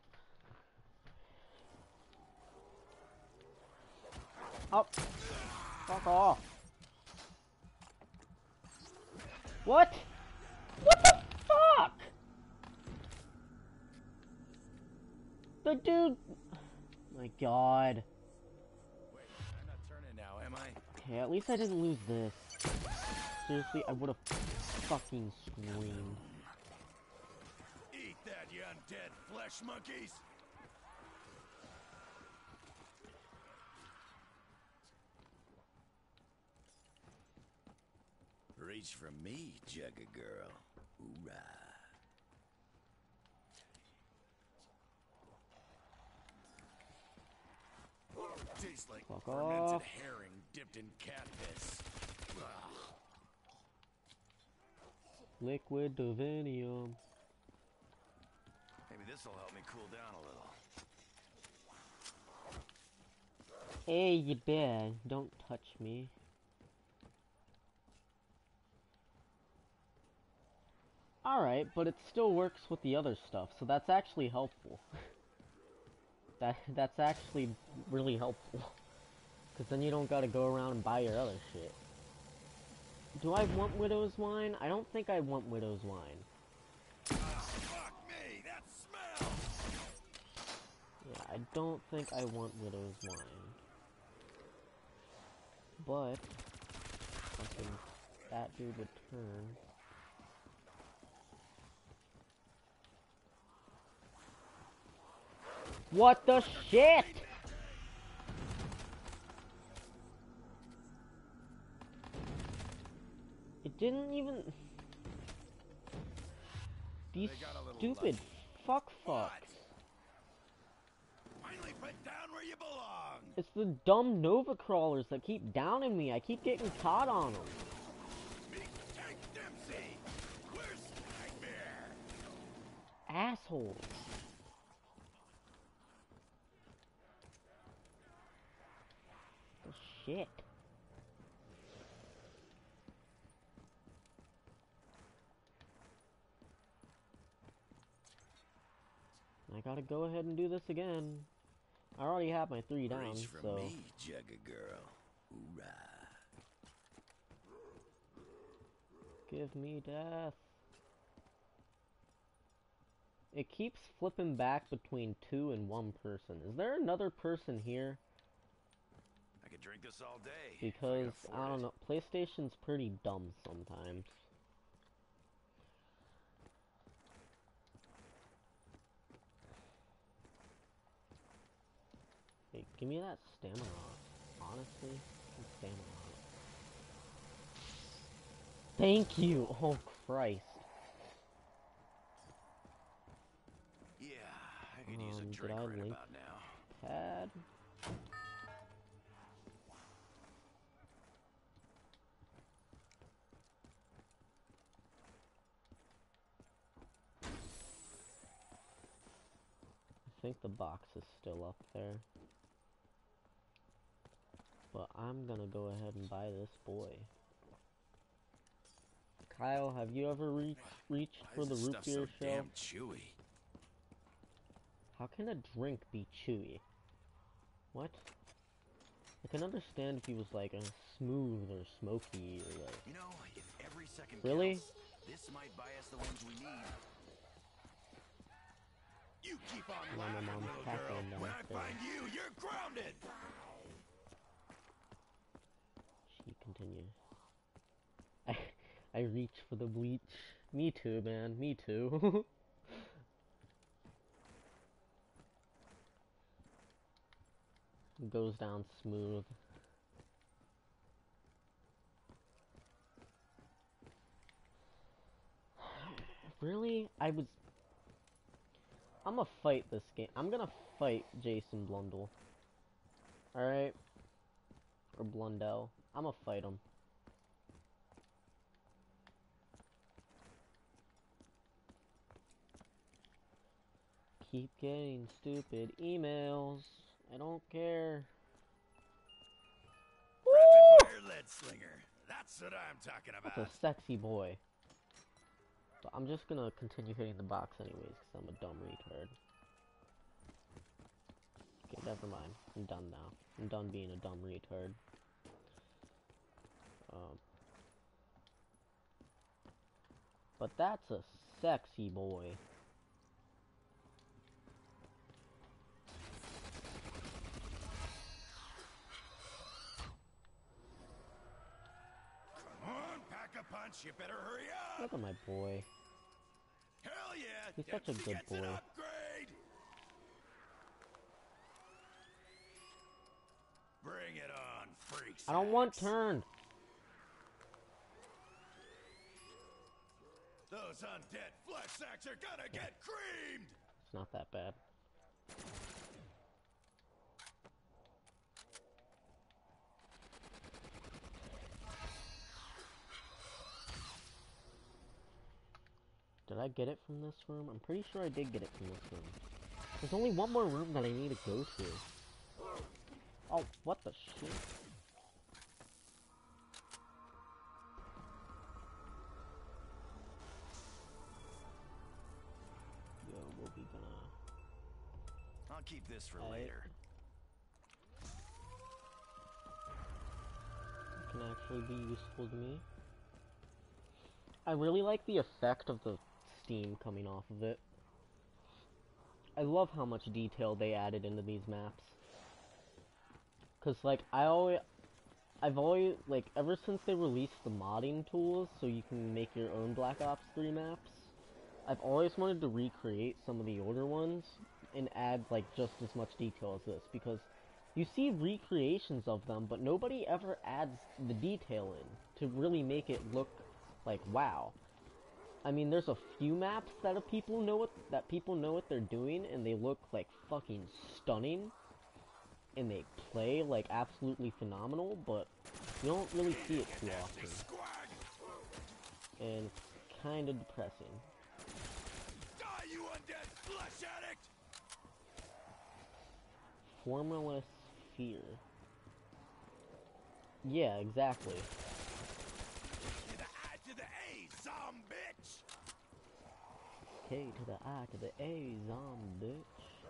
Oh! Fuck off! What? What the fuck? The dude... My god. Wait, I'm not turning now, am I? Okay, at least I didn't lose this. Seriously, I would've fucking screamed. Eat that, you undead flesh monkeys! Reach for me, Jugga girl. Hoorah. Tastes like Fuck fermented off. herring dipped in cat piss. Ugh. Liquid divinium. Maybe this'll help me cool down a little. Hey, you bear, don't touch me. Alright, but it still works with the other stuff, so that's actually helpful. That's actually really helpful. Because then you don't gotta go around and buy your other shit. Do I want Widow's Wine? I don't think I want Widow's Wine. Fuck me, that smell! Yeah, I don't think I want Widow's Wine. But, fucking, that dude would turn. What the shit?! It didn't even... These stupid fucks. Finally put down where you belong. It's the dumb Nova crawlers that keep downing me. I keep getting caught on them. Meet Tank Dempsey. Where's Nightmare? Assholes. Oh, shit. I gotta go ahead and do this again. I already have my 3 down, Reach for so... me, Jugga girl. Hoorah. Give me death. It keeps flipping back between 2 and 1 person. Is there another person here? I could drink this all day. Because, I don't know, PlayStation's pretty dumb sometimes. Hey, give me that stamina. Honestly, stamina. Thank you! Oh, Christ. Yeah, I could use a drink right about now. Pad? I think the box is still up there. But I'm gonna go ahead and buy this boy. Kyle, have you ever reached for the root beer so shell? damn chewy. How can a drink be chewy? What? I can understand if he was like a smooth or smoky or like... You know, if every second Really? counts, this might buy us the ones we need. You keep on My laughing, mom's little cackling girl. When I downstairs. find you, you're grounded. She continues. I reach for the bleach. Me too, man. Me too. Goes down smooth. Really? I'm gonna fight this game. I'm gonna fight Jason Blundell. Alright? Or Blundell. I'm gonna fight him. Keep getting stupid emails. I don't care. Rapid fire lead slinger. That's what I'm talking about. That's a sexy boy. But I'm just gonna continue hitting the box anyways, because I'm a dumb retard. Okay, never mind. I'm done now. I'm done being a dumb retard. But that's a sexy boy. Come on, pack a punch. You better hurry up. Look at my boy. Hell yeah. He's such a Dempsey good gets an boy. upgrade. Bring it on, freaks. I don't want turn. Those undead flesh sacks are gonna get creamed. It's not that bad. Did I get it from this room? I'm pretty sure I did get it from this room. There's only one more room that I need to go to. Oh, what the shit? Yo, we'll be gonna... I'll keep this for Alright. later. actually be useful to me. I really like the effect of the steam coming off of it. I love how much detail they added into these maps. Cause like I've always, like, ever since they released the modding tools so you can make your own Black Ops 3 maps, I've always wanted to recreate some of the older ones and add, like, just as much detail as this, because you see recreations of them, but nobody ever adds the detail in to really make it look like, wow. I mean, there's a few maps that people know what they're doing, and they look, like, fucking stunning, and they play, like, absolutely phenomenal, but you don't really see it too often. And it's kind of depressing. Die, you undead flesh addict! Formless fear. Yeah, exactly. To the I to the A, zom bitch! K to the I to the A, bitch.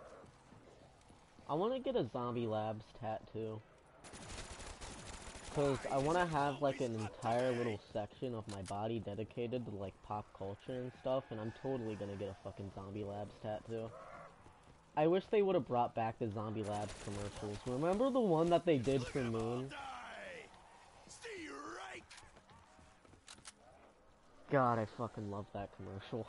I want to get a Zombie Labs tattoo. Because I want to have, like, an entire little section of my body dedicated to, like, pop culture and stuff, and I'm totally gonna get a fucking Zombie Labs tattoo. I wish they would have brought back the Zombie Labs commercials. Remember the one that they did for Moon? God, I fucking love that commercial.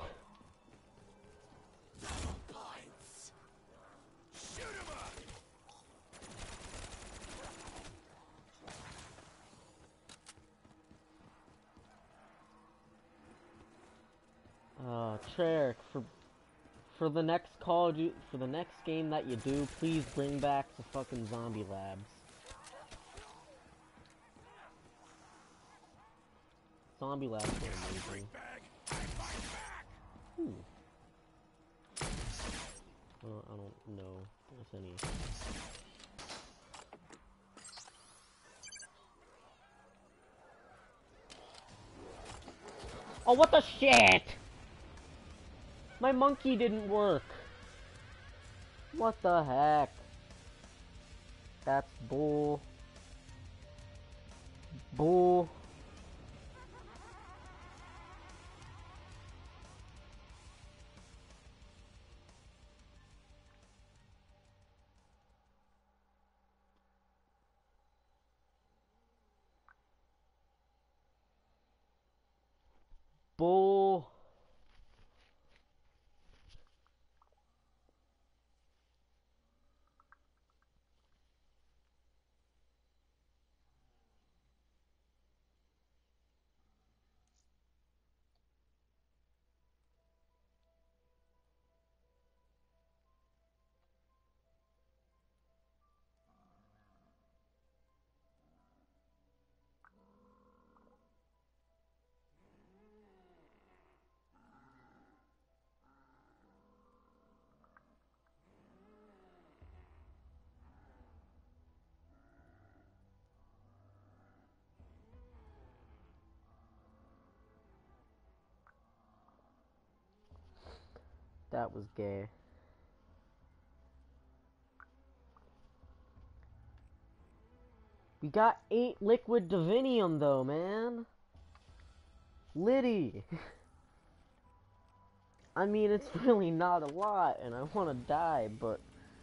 Treyarch, for the next for the next game that you do, please bring back the fucking Zombie Labs. Zombie Labs are amazing. Well, I don't know if there's any. Oh, what the shit! My monkey didn't work. What the heck? That's bull. Bull. Bull. That was gay. We got 8 liquid divinium though, man. Liddy. I mean, it's really not a lot, and I want to die, but...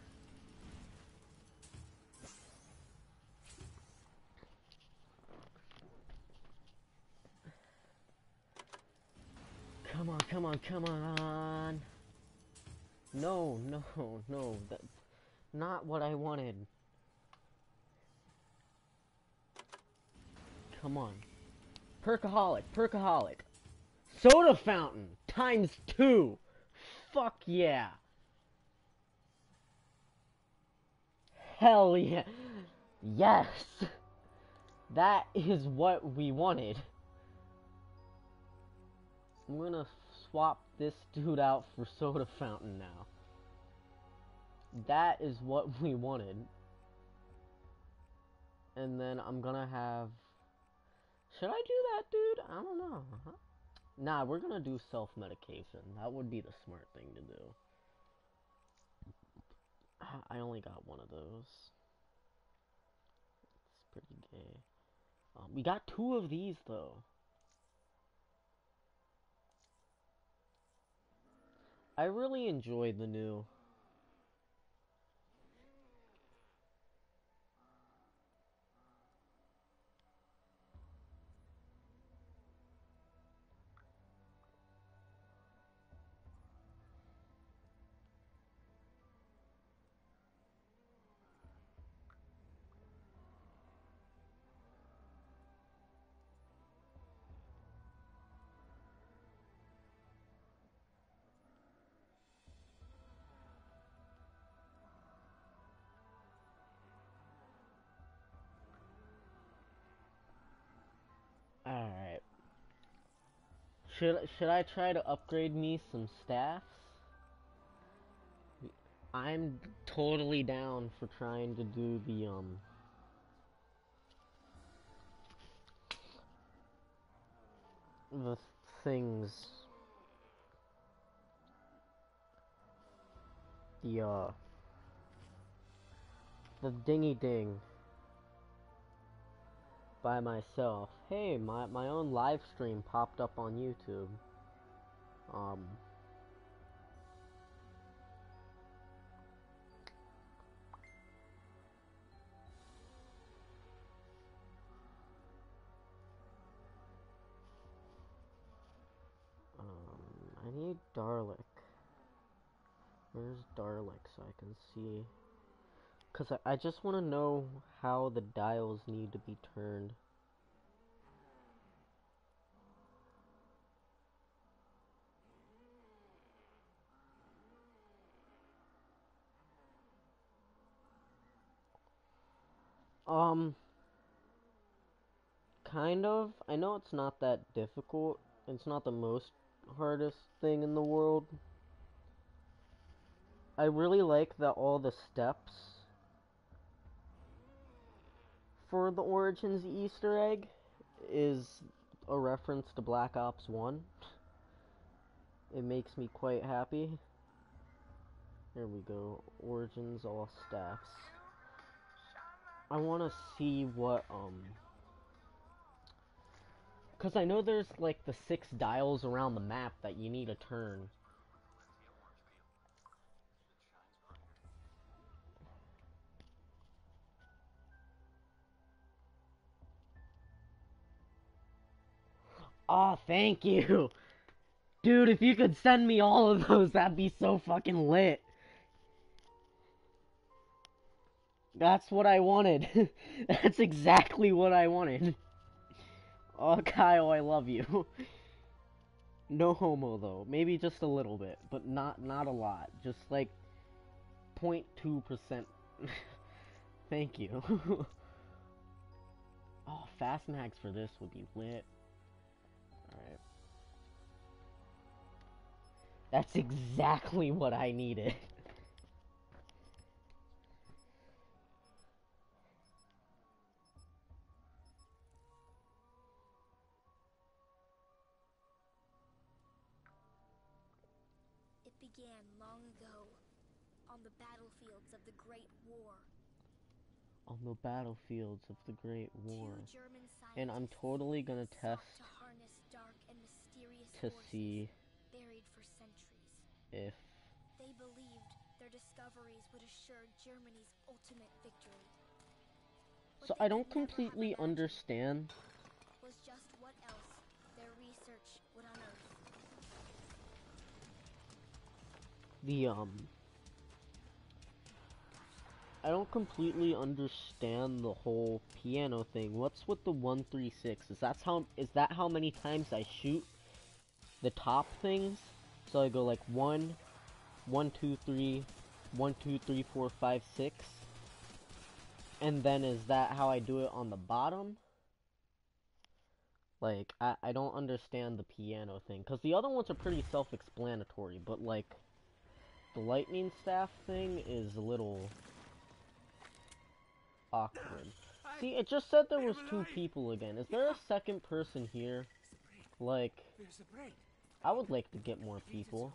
Come on, come on, come on! No, no, no, that's not what I wanted. Come on. Perkaholic, perkaholic. Soda fountain, ×2! Fuck yeah! Hell yeah! Yes! That is what we wanted. I'm gonna swap this dude out for soda fountain now. That is what we wanted. And then I'm gonna have... Should I do that, dude? I don't know. Nah, we're gonna do self-medication. That would be the smart thing to do. I only got one of those. It's pretty gay. We got 2 of these, though. I really enjoyed the new. Alright. Should I try to upgrade me some staffs? I'm totally down for trying to do the things. The dingy ding by myself. Hey, my own live stream popped up on YouTube. I need Darlic. Where's Darlic so I can see? Cause I just want to know how the dials need to be turned. Kind of. I know it's not that difficult. It's not the most hardest thing in the world. I really like that all the steps for the Origins Easter egg is a reference to Black Ops 1. It makes me quite happy. There we go. Origins all staffs. I want to see what, because I know there's, like, the 6 dials around the map that you need to turn. Aw, thank you! Dude, if you could send me all of those, that'd be so fucking lit. That's what I wanted. That's exactly what I wanted. Oh, Kyle, I love you. No homo, though. Maybe just a little bit, but not a lot. Just, like, 0.2%. Thank you. Oh, fast mags for this would be lit. Alright. That's exactly what I needed. It began long ago, on the battlefields of the Great War. On the battlefields of the Great War. Two German And I'm scientists totally gonna sought test to harness dark and mysterious to forces see buried for centuries. if... They believed their discoveries would assure Germany's ultimate victory. So I don't completely understand Was just what else their research would unearth. the, I don't completely understand the whole piano thing. What's with the 136? Is that how many times I shoot the top things? So I go like 1, 1, 2, 3, 1, 2, 3, 4, 5, 6. And then is that how I do it on the bottom? Like, I don't understand the piano thing. Because the other ones are pretty self-explanatory. But, like, the lightning staff thing is a little awkward. See, it just said there was 2 people again. Is there a second person here? Like, I would like to get more people.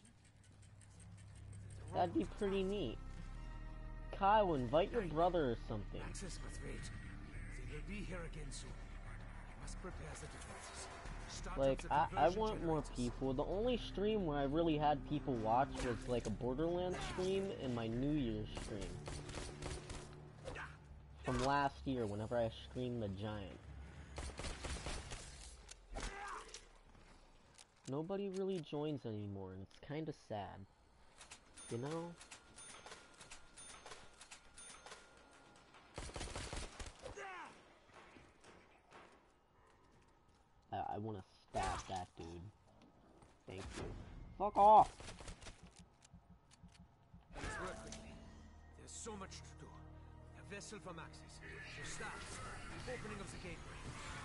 That'd be pretty neat. Kyle, invite your brother or something. We'll be here again soon. We must prepare the defenses. Start Like, up the I conversion want more generators. people. The only stream where I really had people watch was like a Borderlands stream and my New Year's stream. From last year, whenever I streamed the Giant. Nobody really joins anymore, and it's kind of sad. You know? I want to stab that dude. Thank you. Fuck off! Let's work quickly. There's so much to do. A vessel from Axis. Your staffs. Opening of the gateway.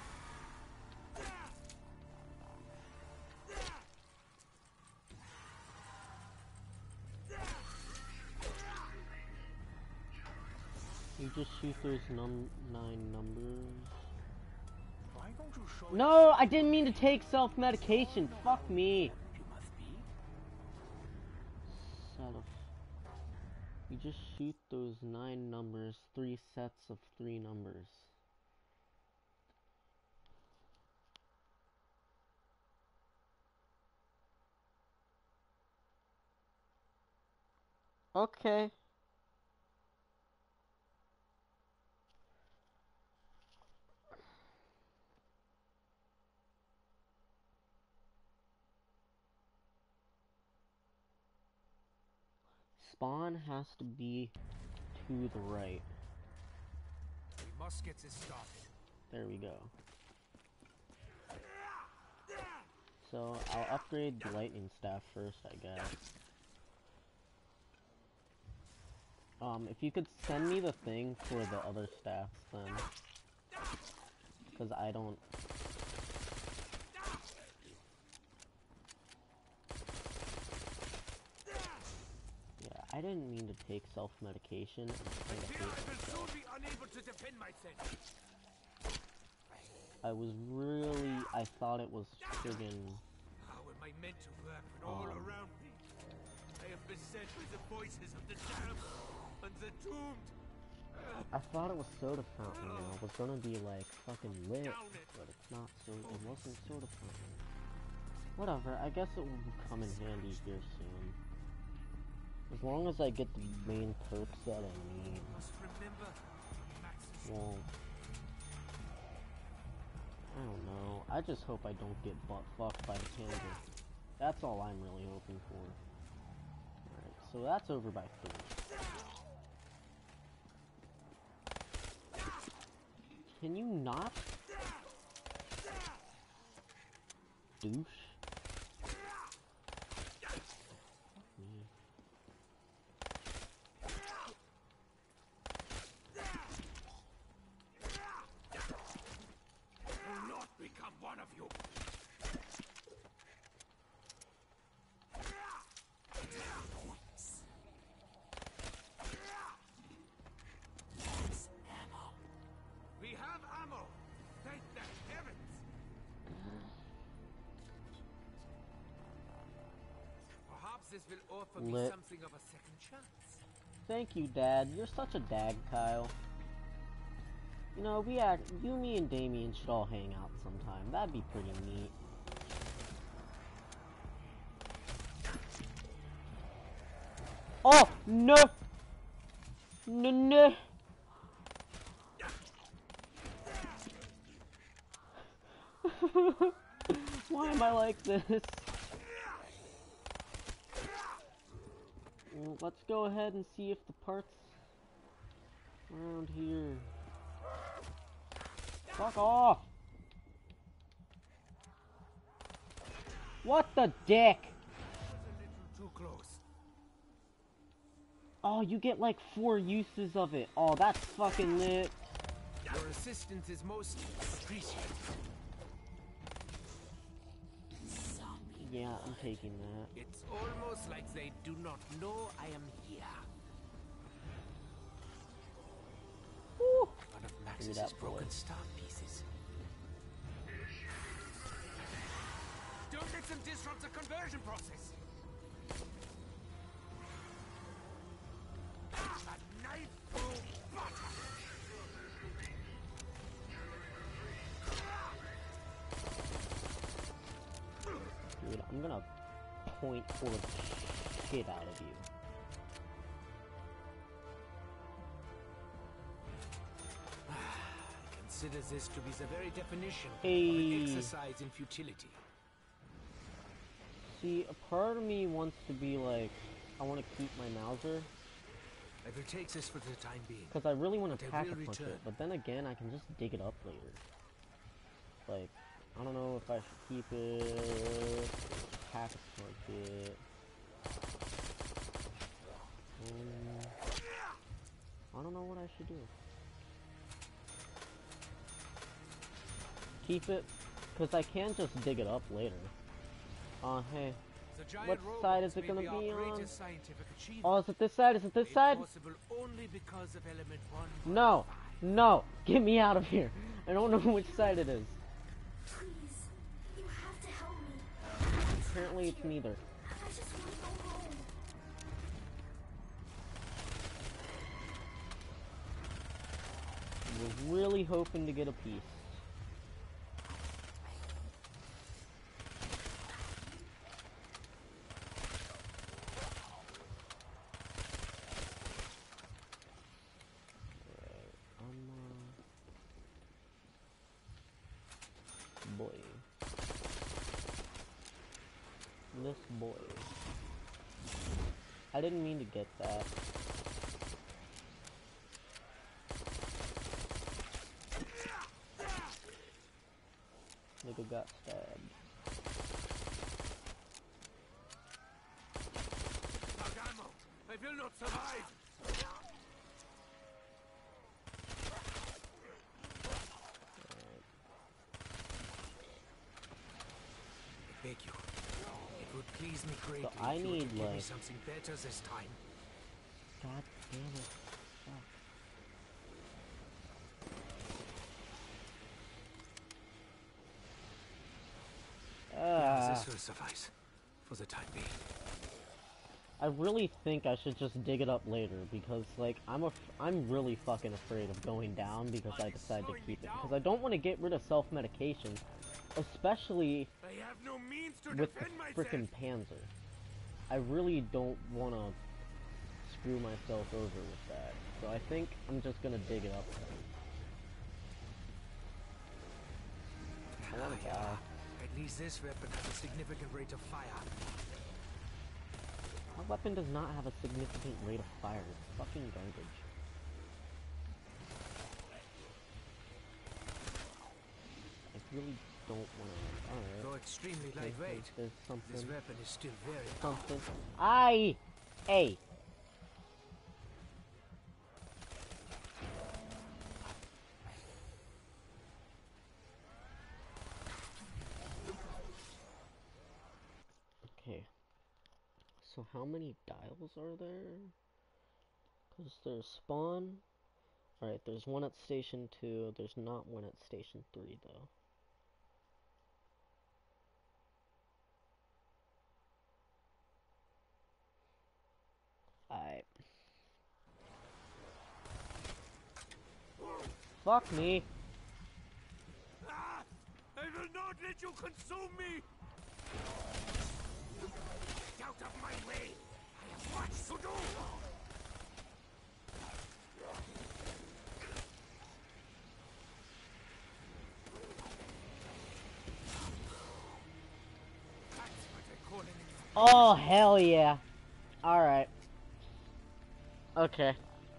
You just shoot those 9 numbers. Why don't you show No, I didn't mean to take self-medication. Fuck me. you must be? Set of. You just shoot those 9 numbers, 3 sets of 3 numbers. Okay. Spawn has to be to the right. We must get this started. There we go. So, I'll upgrade the lightning staff first, I guess. If you could send me the thing for the other staffs then. Because I don't... Yeah, I didn't mean to take self-medication. I fear I will soon be unable to defend myself. I was really... I thought it was friggin... How am I meant to work when all around me I am beset by the voices of the damned and the doomed? I thought it was soda fountain, and I was gonna be like fucking lit, but it's not so. It wasn't soda fountain. Whatever. I guess it will come in handy here soon. As long as I get the main perks that I need. Must remember Max's Well, I don't know. I just hope I don't get butt fucked by the candle. That's all I'm really hoping for. Alright, so that's over by 3. Can you not? Douche. will not become one of you. We have ammo. Thank the heavens. Perhaps this will offer me Lit. something of a second chance. Thank you, Dad. You're such a dag, Kyle. You know, you, me, and Damien should all hang out sometime. That'd be pretty neat. Oh, no! No, no! Why am I like this? Well, let's go ahead and see if the parts around here. Fuck off! What the dick? A little too close. Oh, you get like 4 uses of it. Oh, that's fucking lit. Your assistance is most appreciated. Yeah, I'm taking that. It's almost like they do not know I am here. Woo. One of Give me Max's that broken boy. star pieces. Don't let them disrupt the conversion process. A knife through butter. point for the shit out of you. Consider this to be the very definition of Hey. an exercise in futility. See, a part of me wants to be like, I want to keep my Mauser, I will take this for the time being. because I really want But to I pack will a punch return. it, but then again, I can just dig it up later. Like, I don't know if I should keep it, pack a punch it. I don't know what I should do. Keep it, because I can just dig it up later. Hey. The giant What robots side is it may gonna be our be on? greatest scientific achievement. Oh, is it this side? Is it this Made side? possible only because of element 1. No, no, get me out of here. I don't know which side it is. Please, you have to help me. Apparently it's neither. I just want to go home. Was really hoping to get a piece. Boy. This boy. I didn't mean to get that. Nigga got stabbed. Agamo, I will not survive. I beg you. It would please me greatly I if you were need, to give me like- something better this time. God damn it. Fuck. This will suffice for the time being. I really think I should just dig it up later because, like, I'm really fucking afraid of going down because I decided to keep it. Because I don't want to get rid of self-medication, especially I have no means to with the defend myself. frickin' Panzer. I really don't want to screw myself over with that. So I think I'm just gonna dig it up. I wanna die. At least this weapon has a significant rate of fire. My weapon does not have a significant rate of fire. It's fucking garbage. I really don't want to. Alright. Though extremely Okay, lightweight, there's this something. weapon is still very Something. Hey! Okay. So how many dials are there? Because there's spawn. Alright, there's one at station 2. There's not one at station 3 though. Alright. Fuck me! Ah! I will not let you consume me! Get out of my way! I have much to do! That's what I call an Oh, hell yeah. Alright. Okay.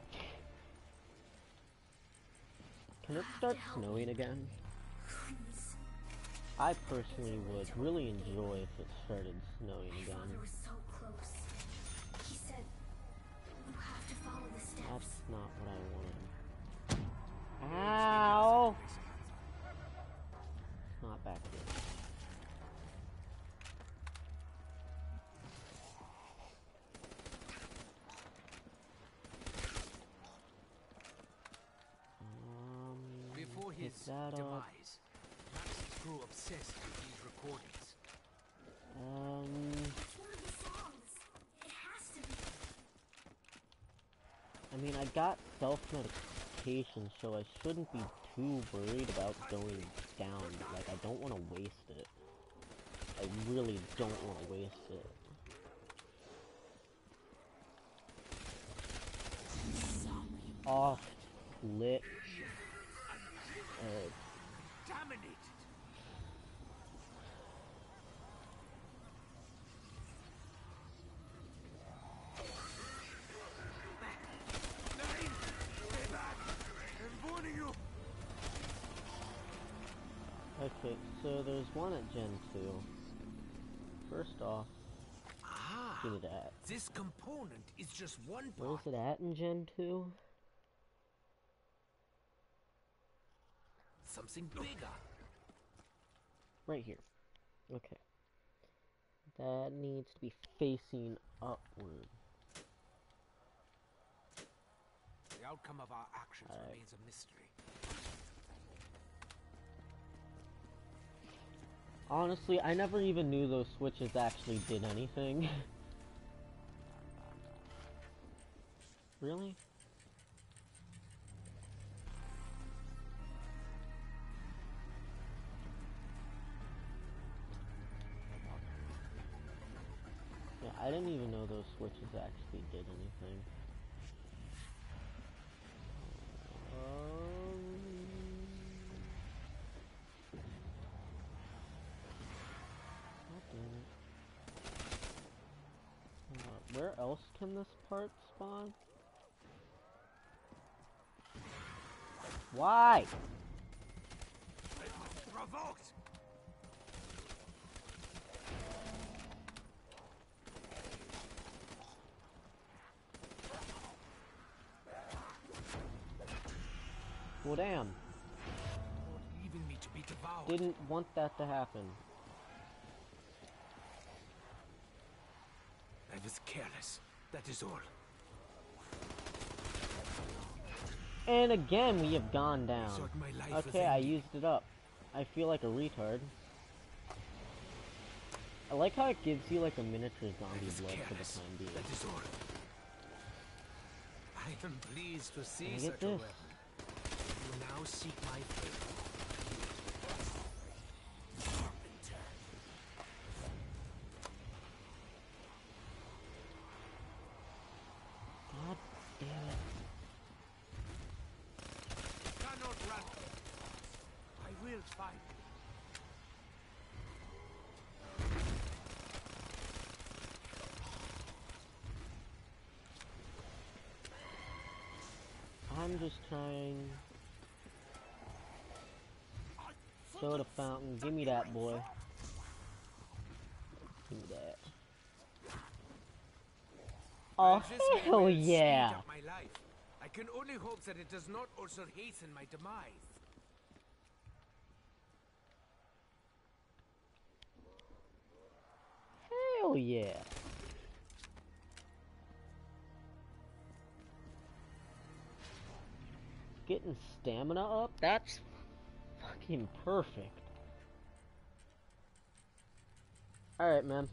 Can it start snowing again? Please. I personally would really enjoy if it started snowing My again. father was so close. He said, you have to follow the steps. That's not what I wanted. Ow! Not back here. Before his pick that up. demise, Max grew obsessed with these recordings. It's one of the songs. It has to be. I mean, I got self-medication, so I shouldn't be too worried about going down. Like, I don't want to waste it. I really don't want to waste it. off lit. Dominated. Nine! Stay back! I'm warning you! Okay, so there's one at Gen 2. First off, give me that. This component is just one Where's part. it at in Gen 2? Something bigger. Right here. Okay. That needs to be facing upward. The outcome of our actions Alright. remains a mystery. Honestly, I never even knew those switches actually did anything. Really? Yeah, I didn't even know those switches actually did anything. God damn it. Where else can this part spawn? Why? Provoked! Well, damn. Leaving me to be devoured. Didn't want that to happen. I was careless. That is all. And again, we have gone I down. thought my life was Okay, I ending. used it up. I feel like a retard. I like how it gives you like a miniature I zombie was blood for the careless. time being. That is all. I am pleased to see Can I such get a this? weapon. You now seek my favor. God damn it. Cannot run. I will fight. I'm just trying. Soda fountain, give me that, boy. Give me that. Oh, While this may hell well yeah! speed up my life, I can only hope that it does not also hasten my demise. Hell yeah! Getting stamina up? That's fucking perfect. Alright, man.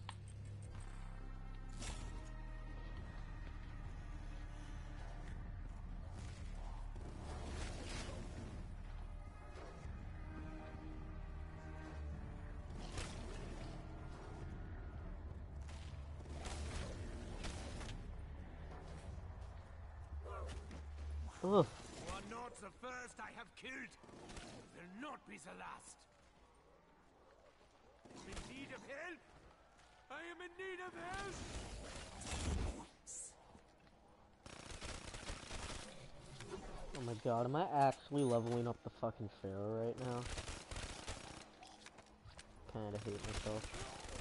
Ugh. You are not the first I have killed. Will not be the last. I'm in need of help. I am in need of help. Oh my god, am I actually leveling up the fucking Pharaoh right now? Kinda hate myself.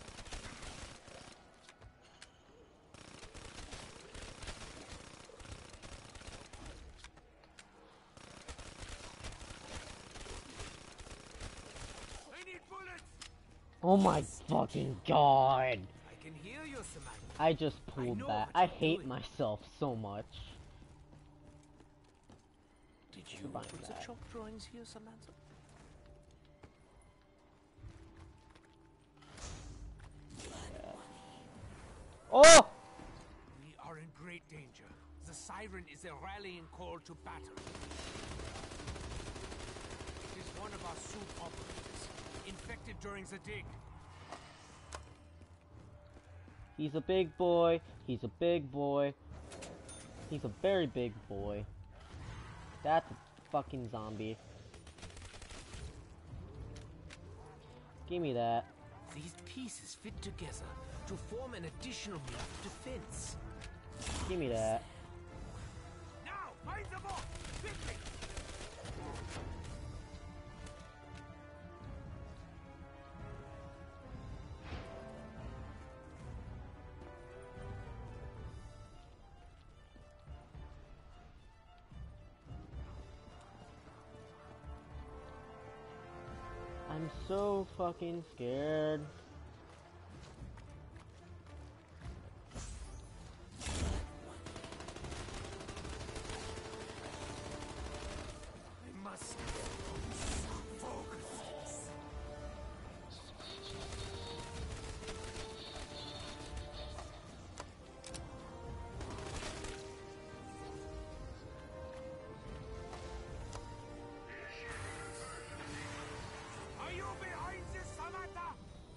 I need bullets. Oh my fucking god! I can hear you, Samantha. I just pulled know back. what I you're hate doing. myself so much. Did you Goodbye, put the Dad. chalk drawings here, Samantha? Oh! We are in great danger. The siren is a rallying call to battle. It is one of our suit operators, infected during the dig. He's a big boy. He's a big boy. He's a very big boy. That's a fucking zombie. Give me that. These pieces fit together to form an additional means of defense. Give me that. Now, find the ball! Quickly! I'm so fucking scared. I must focus. Are you behind this, Samantha?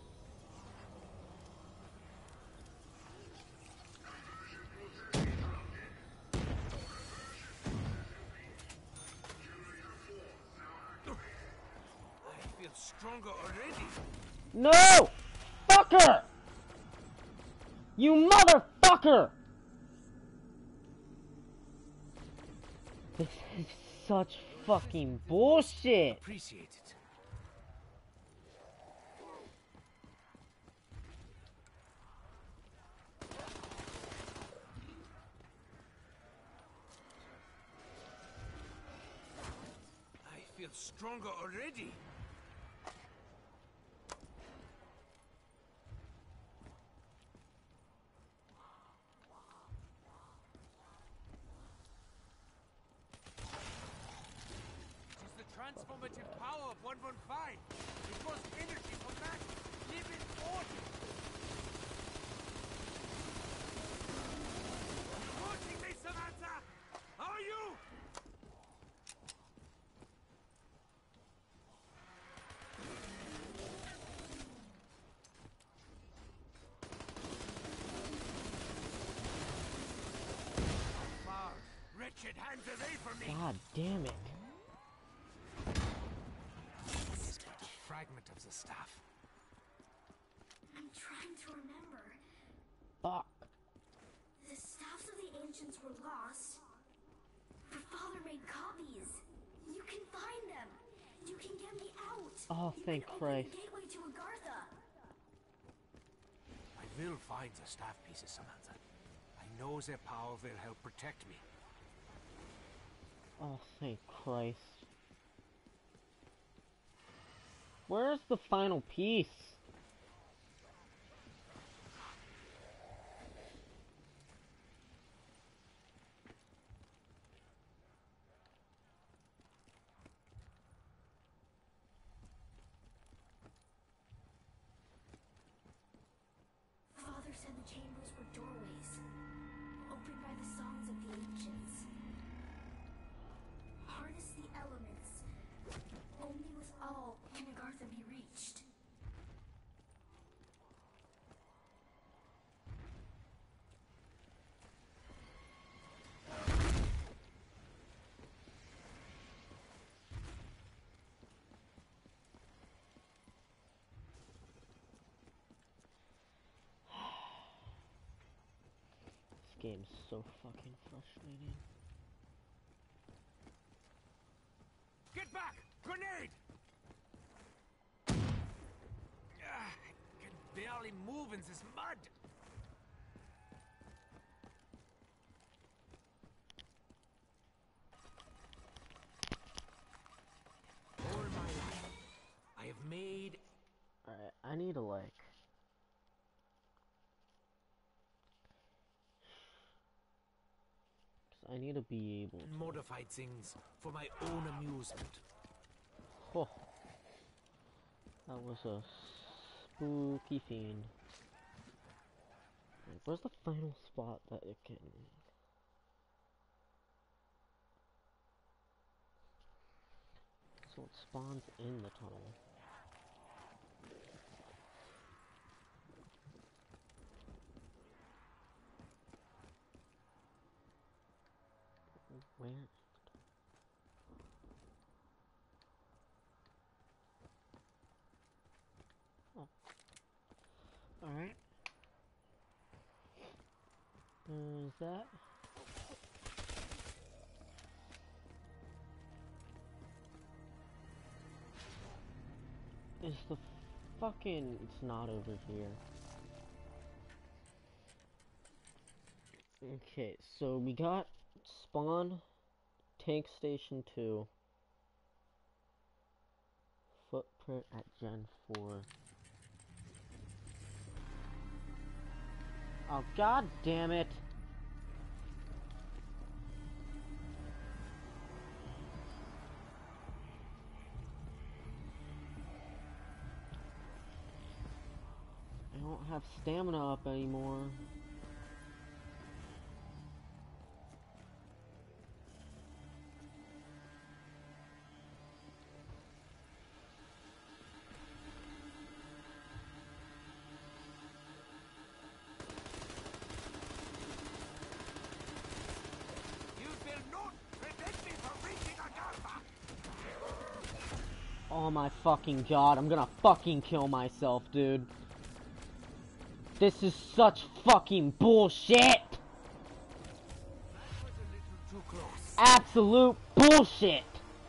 I feel stronger already. No! Fucker! You motherfucker! This is such fucking bullshit. Appreciate it. I feel stronger already. It is the transformative power of 115. It was energy for mass. Live in order. Are you watching me, Samantha? Are you? Far, wretched hands away from me. God damn it. It's but a fragment of the staff. I'm trying to remember. Fuck. The staffs of the ancients were lost. Your father made copies. You can find them. You can get me out. Oh, You thank can open Christ. the gateway to Agartha. I will find the staff pieces, Samantha. I know their power will help protect me. Oh, thank Christ. Where's the final piece? Father said the chambers were doorways, opened by the songs of the ancients. Harness the elements. Only with all can Agartha be reached. This game's so fucking frustrating. Get back! Grenade! I can barely move in this mud. All my life, I have made Alright, I need to like... I need to be able to... modified things for my own amusement. Oh, that was a spooky fiend. Like, where's the final spot that it can... So it spawns in the tunnel. Where? that? Is the fucking... It's not over here. Okay, so we got spawn, tank station 2, footprint at Gen 4. Oh, god damn it! I don't have stamina up anymore. Oh my fucking god, I'm gonna fucking kill myself, dude. This is such fucking bullshit! Absolute bullshit!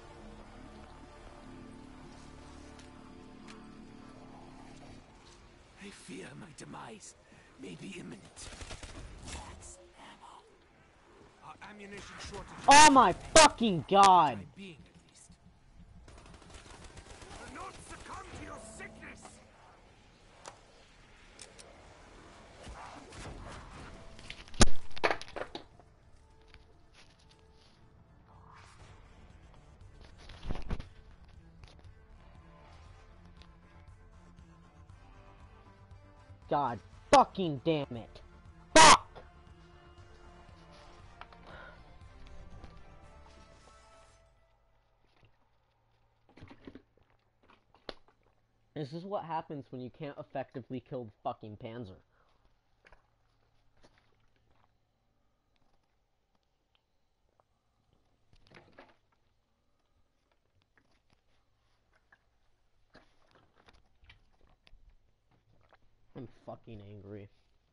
I fear my demise may be imminent. That's ammo. Our ammunition shortage. Oh my fucking god! Being at least. Do not succumb to your sickness. God fucking damn it. Fuck! This is what happens when you can't effectively kill the fucking Panzer. I'm fucking angry.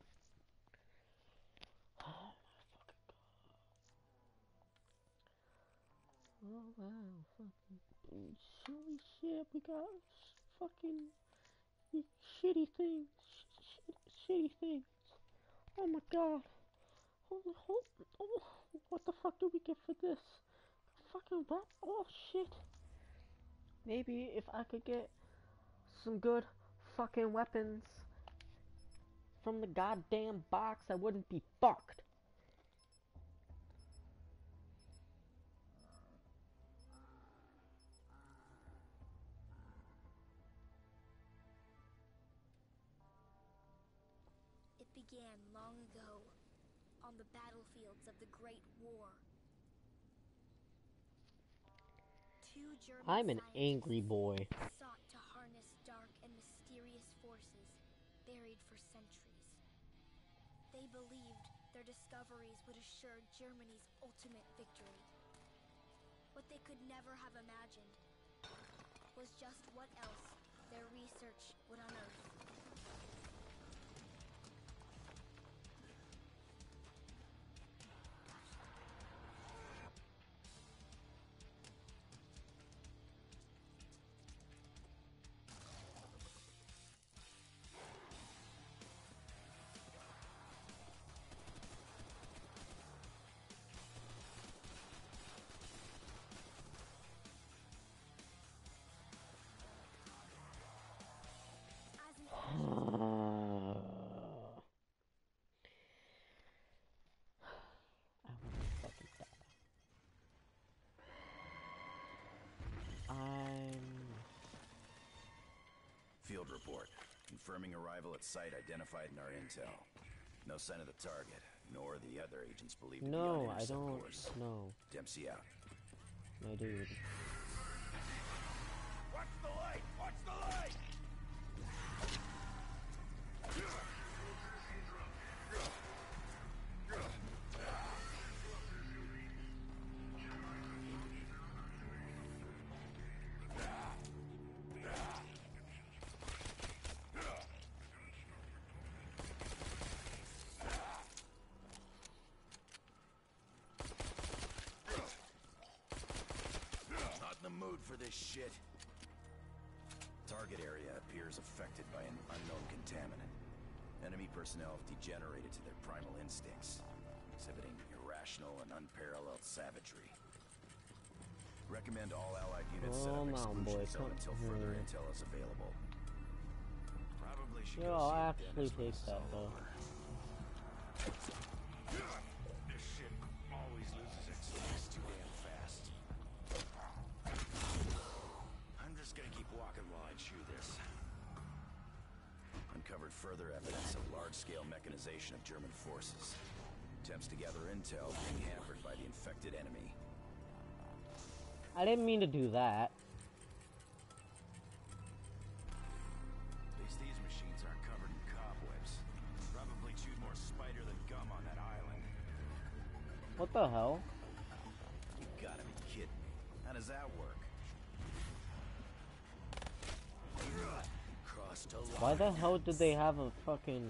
Oh wow, fucking holy shit, we got fucking shitty things. Shitty things. Oh my god. Oh, what the fuck do we get for this? Fucking what? Oh shit. Maybe if I could get some good fucking weapons from the goddamn box, I wouldn't be fucked. It began long ago, on the battlefields of the Great War. Two German I'm an angry scientists boy. sought to harness dark and mysterious forces buried for centuries. They believed their discoveries would assure Germany's ultimate victory. What they could never have imagined was just what else their research would unearth. Field report. Confirming arrival at site identified in our intel. No sign of the target, nor the other agents believed to be on No, I intercept don't course. know. Dempsey out. My dude. Watch the light! Watch the light! mood for this shit. Target area appears affected by an unknown contaminant. Enemy personnel have degenerated to their primal instincts, exhibiting irrational and unparalleled savagery. Recommend all allied units set up exclusion zone until further intel is available. Probably should go see I'll a actually dentist when take this is that all though. over. This shit always loses its legs too damn fast. I'm just gonna keep walking while I chew this. Uncovered further evidence of large-scale mechanization of German forces. Attempts to gather intel being hampered by the infected enemy. I didn't mean to do that. At least these machines aren't covered in cobwebs. Probably chewed more spider than gum on that island. What the hell? You gotta be kidding me. How does that work? Crossed a line. Why the hell did they have a fucking...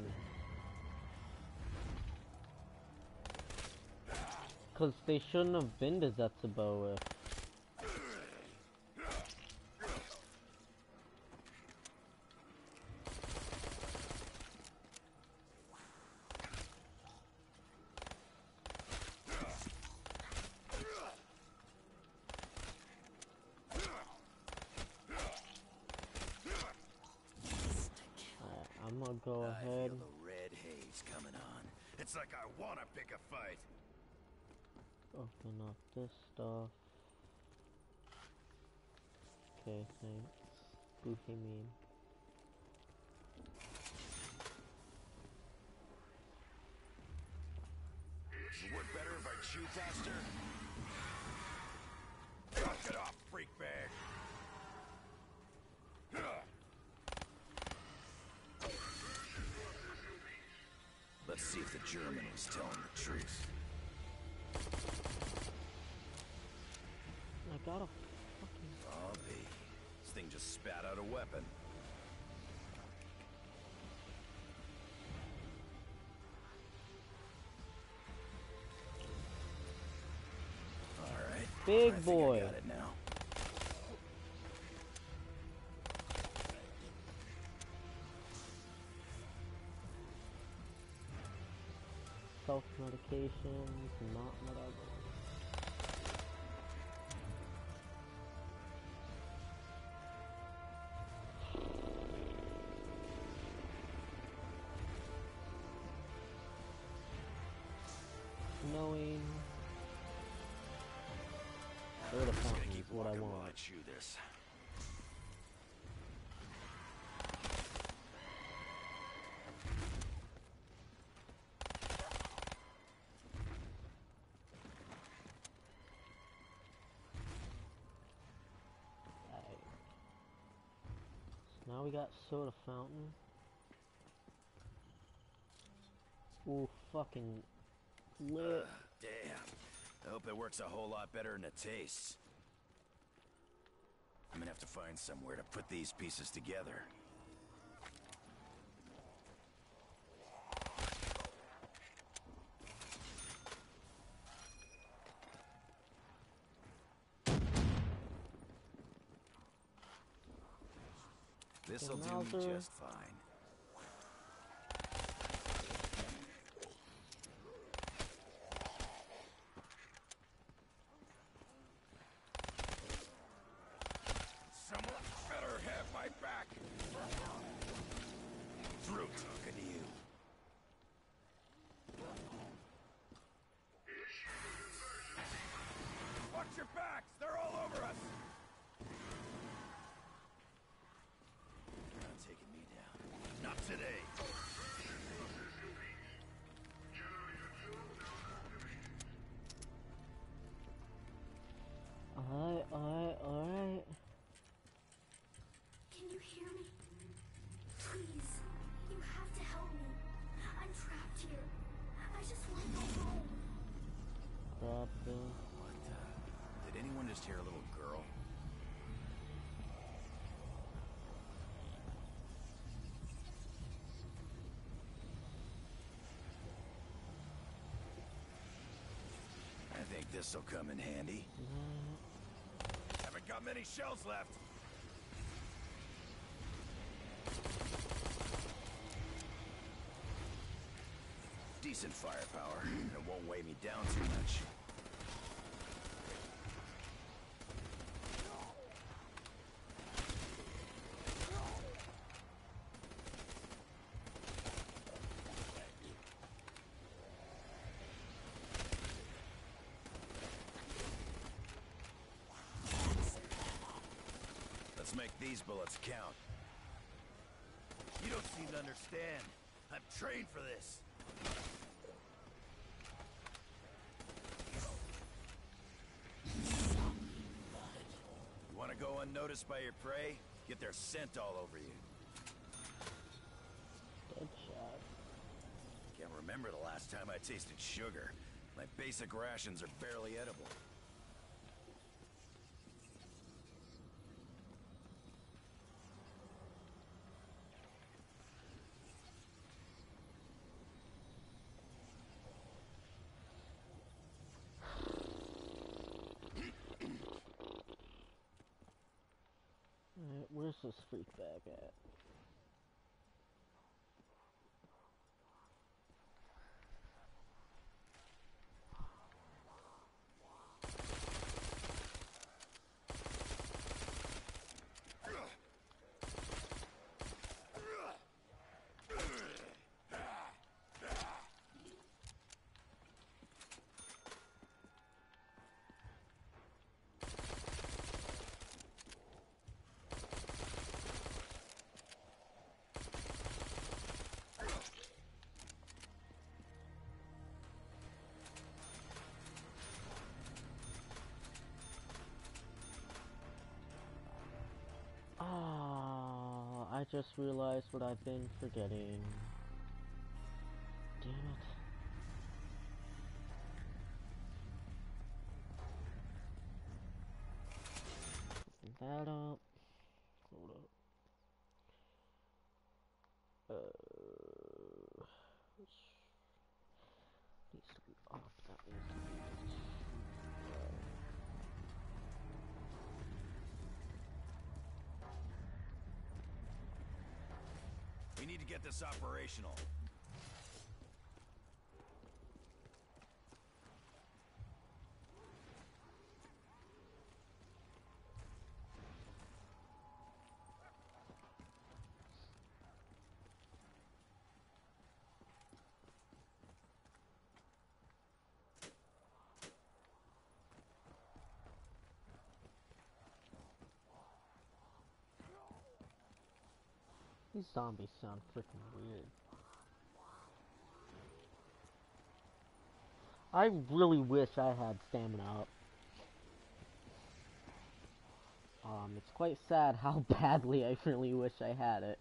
Cause they shouldn't have been to Zetsubo if... I'm gonna go ahead. I feel the red haze coming on. It's like I wanna pick a fight. Open up this stuff. Okay, thanks. Goofy meme. Does it work better if I chew faster? Knock it off, freak bag! Let's see if the German was telling the truth. I got a fucking... Oh, baby. This thing just spat out a weapon. Alright. Big boy. I got it now. Self-medications, not whatever. Knowing where the fountain is what I While want. I chew this. Alright. So now we got soda fountain. Ooh, fucking lit. Damn. I hope it works a whole lot better than it tastes. I'm gonna have to find somewhere to put these pieces together. This'll do me Another- just fine. Someone better have my back. Through talking to you. Watch your backs! They're all over us! You're not taking me down. Not today. Alright. Can you hear me? Please, you have to help me. I'm trapped here. I just want to go home. Grab this. What did anyone just hear a little girl? I think this'll come in handy. Have a ain't got many shells left. Decent firepower, and it won't weigh me down too much. Let's make these bullets count. You don't seem to understand. I'm trained for this. You want to go unnoticed by your prey? Get their scent all over you. Good shot. Can't remember the last time I tasted sugar. My basic rations are barely edible. Alright, where's this freak bag at? I just realized what I've been forgetting. Damn it. Open that up. Hold up. Needs to be off. That needs to be just We need to get this operational. These zombies sound freaking weird. I really wish I had stamina up. It's quite sad how badly I really wish I had it.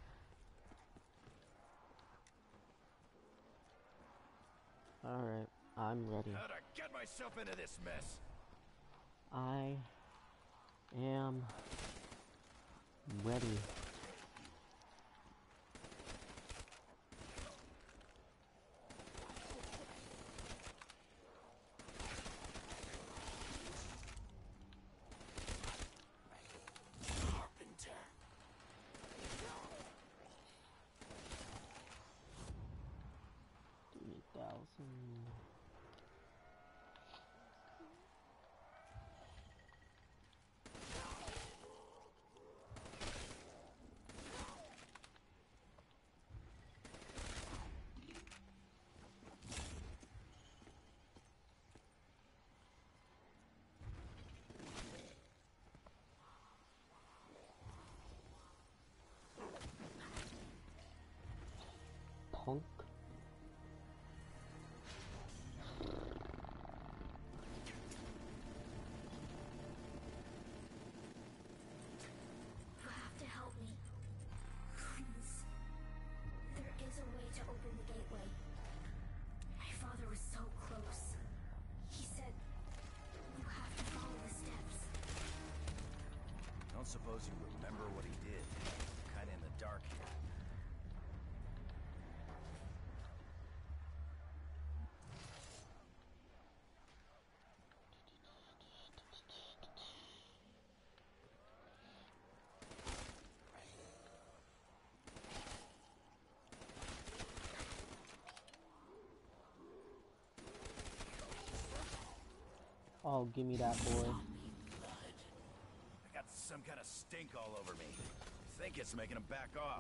Alright, I'm ready. How'd I get myself into this mess? I am ready. Carpenter. 3,000. Punk. You have to help me. Please. There is a way to open the gateway. My father was so close. He said, you have to follow the steps. Don't suppose you remember what he did. Kinda in the dark here. Oh, give me that, boy. I got some kind of stink all over me. I think it's making them back off.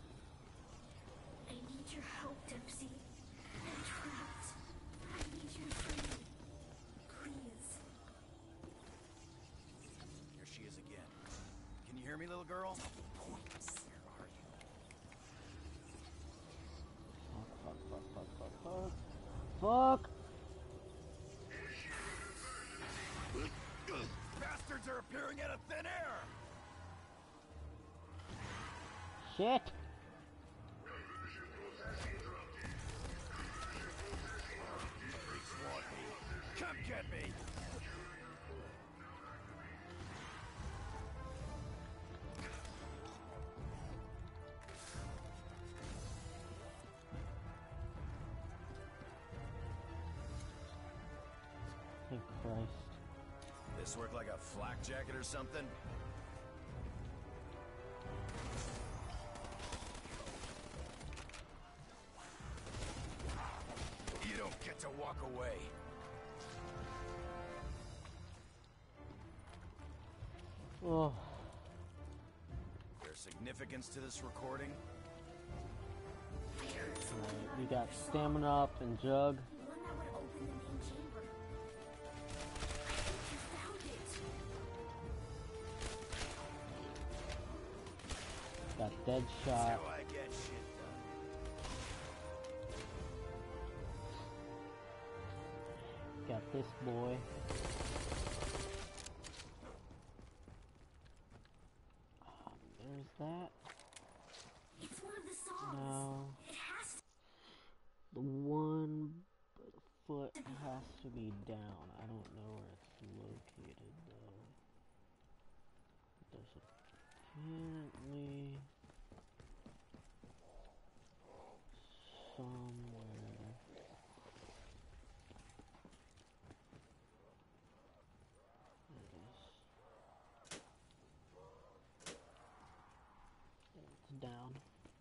I need your help, Dempsey. I'm trapped. I need you to free me. Please. Here she is again. Can you hear me, little girl? Where are you? Fuck! Bastards are appearing out of thin air! Shit! Freaks want me. Come get me! Thank Christ. This work like a flak jacket or something? You don't get to walk away. Oh. There's significance to this recording? Alright, we got stamina up and jug. One that would open the main chamber. You found it. Got dead shot. How I get shit done. Got this boy. There's that. It's one of the songs. No. It has to. The one foot has to be down. I don't know where it's located though. There's apparently somewhere. There it is. It's down.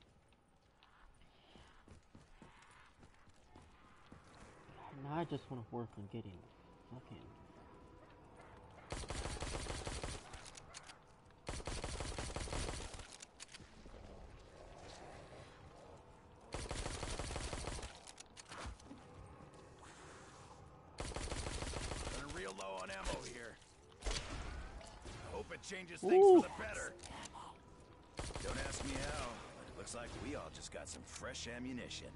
Now I just want to work on getting fucking. Running real low on ammo here. I hope it changes things for the better. Don't ask me how, but it looks like we all just got some fresh ammunition.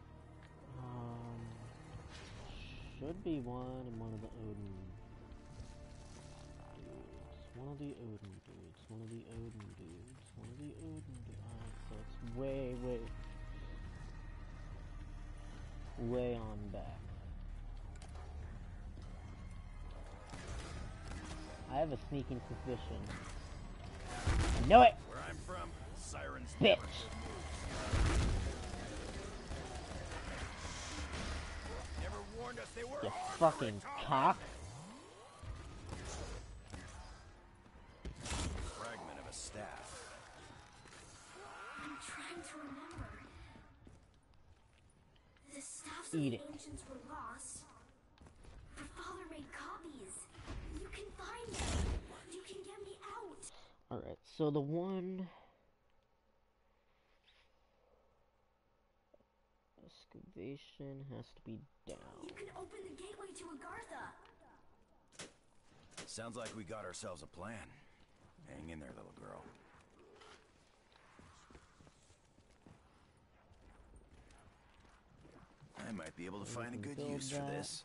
Should be one in one of the Odin dudes. One of the Odin dudes. One of the Odin dudes. One of the Odin dudes. Alright, so it's way on back. I have a sneaking suspicion. I know it! Where I'm from, sirens Bitch! never should move. Never warned us they were You armed, fucking Rick cock! Fragment of a staff. I'm trying to remember. The staffs Eat of it. the ancients were lost. Her father made copies. You can find them. You can get me out. Alright, so the one... excavation has to be down. You can open the gateway to Agartha. Sounds like we got ourselves a plan. Hang in there, little girl. I might be able to find a good build use for that. this.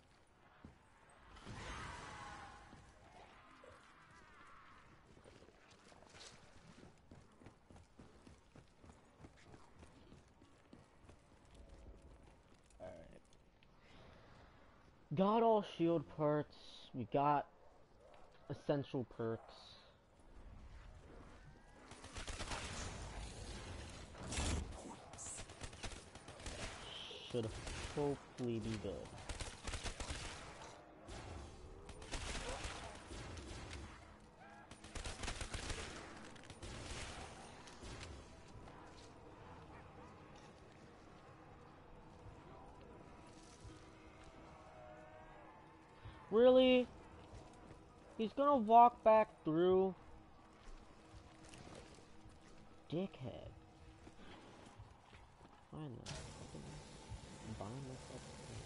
Got all shield parts. We got essential perks. Should hopefully be good. Really? He's gonna walk back through. Dickhead. Fine then. Bind myself.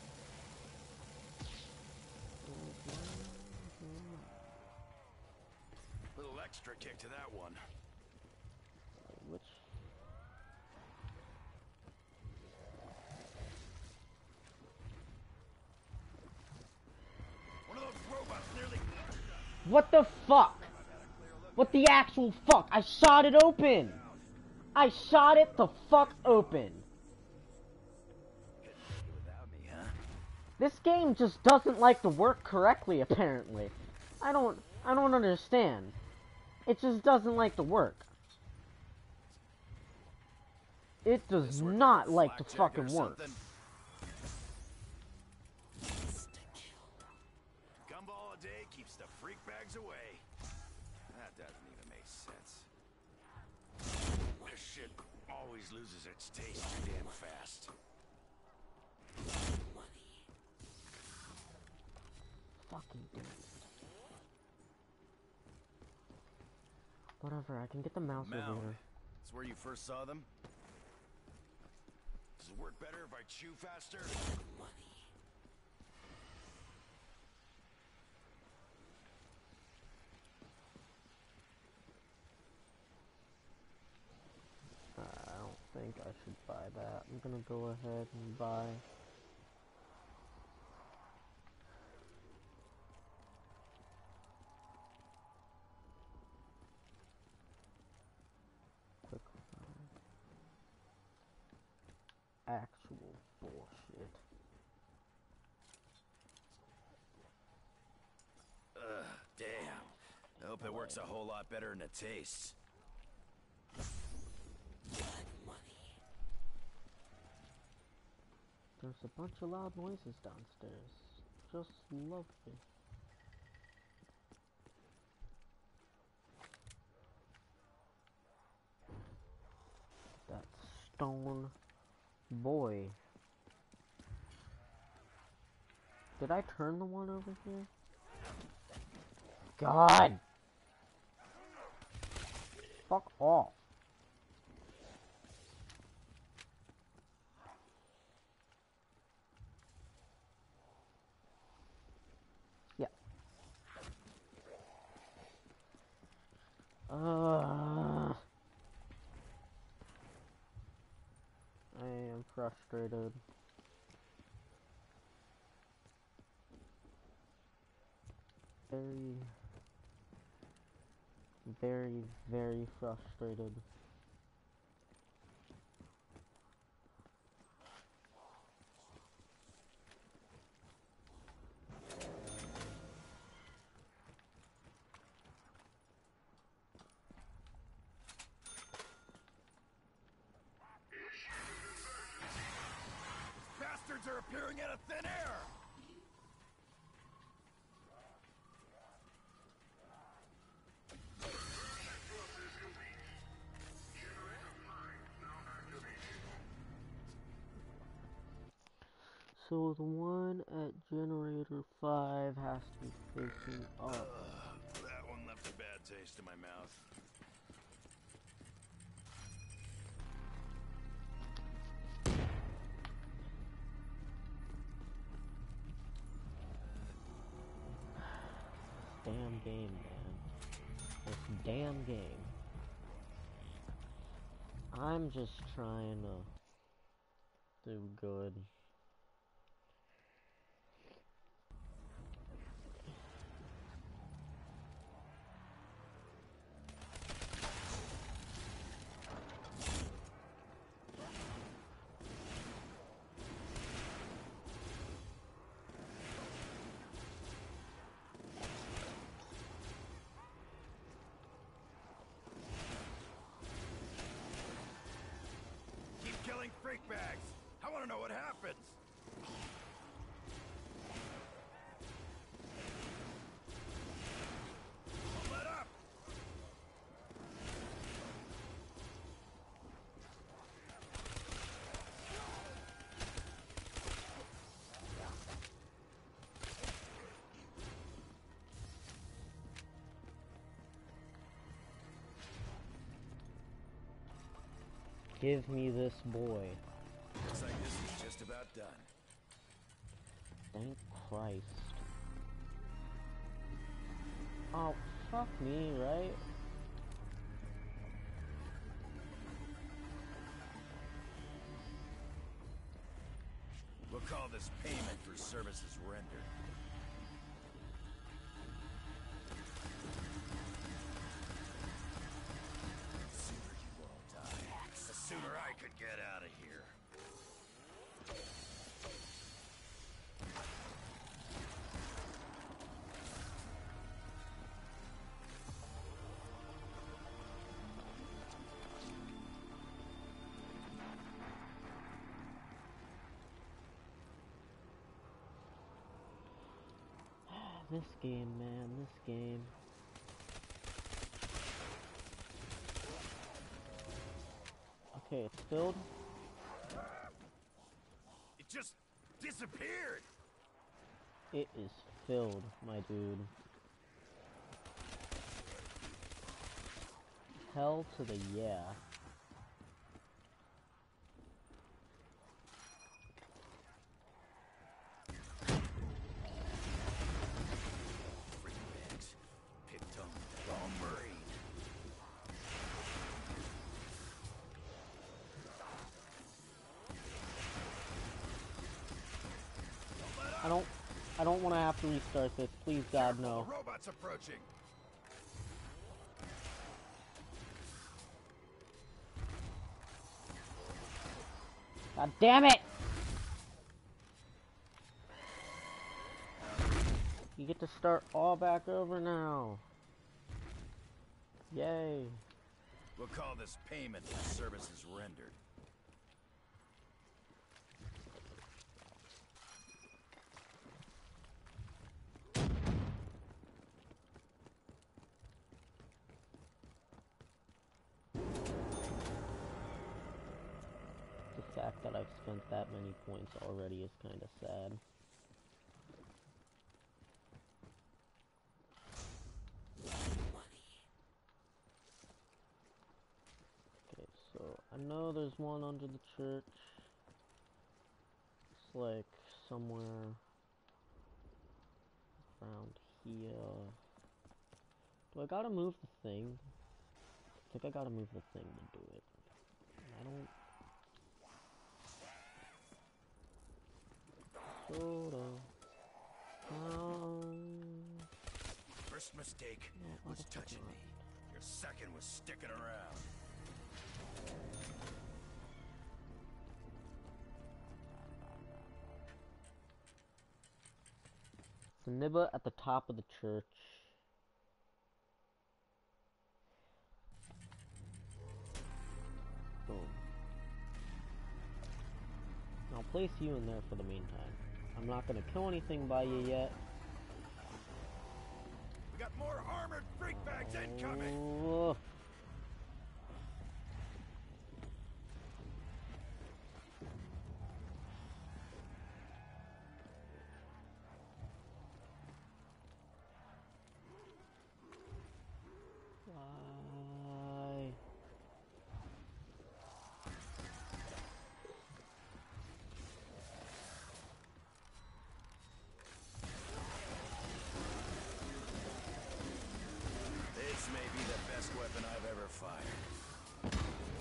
Little extra kick to that one. Which? One of those robots nearly. What the fuck? What the actual fuck? I shot it open! I shot it the fuck open! Without me, huh? This game just doesn't like to work correctly, apparently. I don't understand. It just doesn't like to work. It does not like to fucking work. Gumball a day keeps the freak bags away. That doesn't even make sense. This shit always loses its taste too damn fast. Fucking dude. Whatever, I can get the mouse over here. It's where you first saw them? Does it work better if I chew faster? I don't think I should buy that. I'm gonna go ahead and buy... Quick fire. Actual bullshit. Damn. I hope it works a whole lot better than it tastes. There's a bunch of loud noises downstairs. Just lovely. That stone boy. Did I turn the one over here? God! Fuck off. Yeah. I am frustrated. Very frustrated. Bastards are appearing out of thin air! So the one at generator 5 has to be facing up. That one left a bad taste in my mouth. Damn game, man. This damn game. I'm just trying to do good. Keep killing freak bags! I want to know what happened! Give me this boy. Looks like this is just about done. Thank Christ. Oh, fuck me, right? We'll call this payment for services rendered. The sooner you all die, the sooner I could get out of here. This game, man, this game. Okay, it's filled. It just disappeared. It is filled, my dude. Hell to the yeah. I don't want to have to restart this. Please, God, no. The robot's approaching. God damn it! You get to start all back over now. Yay. We'll call this payment for services rendered. The fact that I've spent that many points already is kind of sad. Okay, so I know there's one under the church. It's like somewhere around here. Do I gotta move the thing? I think I gotta move the thing to do it. I don't... First mistake was touching me. Your second was sticking around. The nibba at the top of the church. Boom. I'll place you in there for the meantime. I'm not gonna kill anything by you yet. We got more armored freak bags incoming. Oh. Why? This may be the best weapon I've ever fired.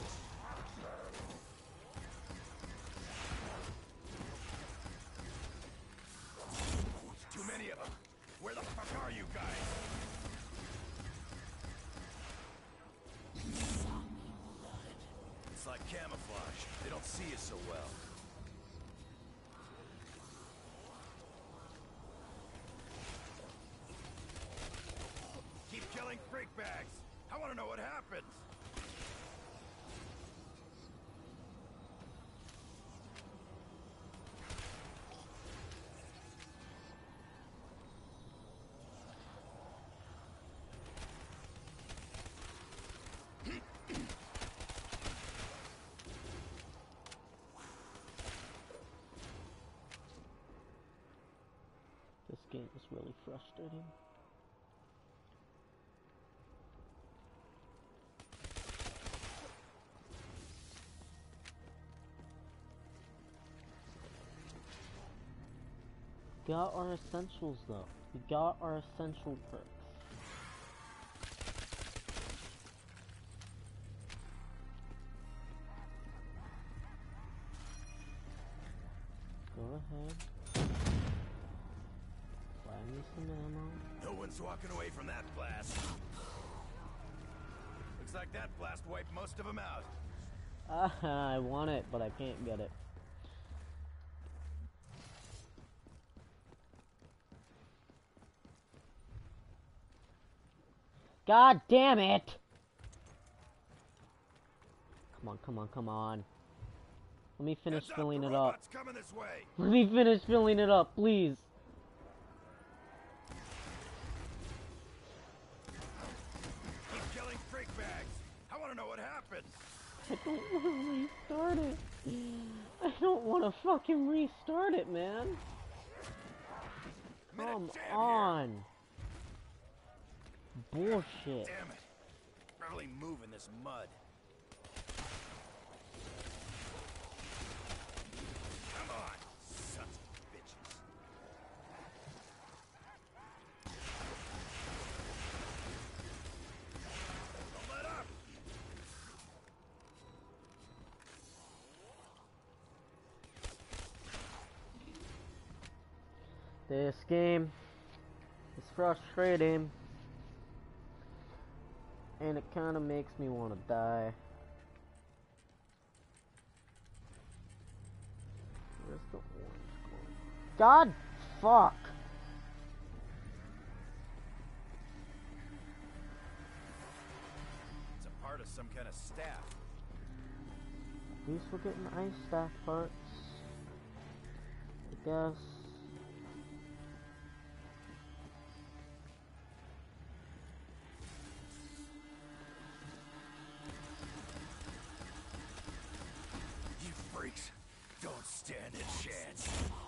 Too many of them. Where the fuck are you guys? It's like camouflage. They don't see you so well. Keep killing freak bags. I want to know what happens. This game is really frustrating. got our essentials though. We got our essential perks. Go ahead. Buy me some ammo. No one's walking away from that blast. Looks like that blast wiped most of them out. I want it, but I can't get it. God damn it! Come on, come on, come on. Let me finish Heads up, filling the it up. robot's coming this way. Let me finish filling it up, please. Keep killing freak bags. I want to know what happened. I don't want to restart it. I don't want to fucking restart it, man. Come on. Bullshit. Damn it. Barely move in this mud. Come on, sons of bitches. Don't let up. This game is frustrating. And it kind of makes me want to die. Where's the orange going? God, fuck! It's a part of some kind of staff. At least we're getting ice staff parts. I guess. You freaks don't stand a chance.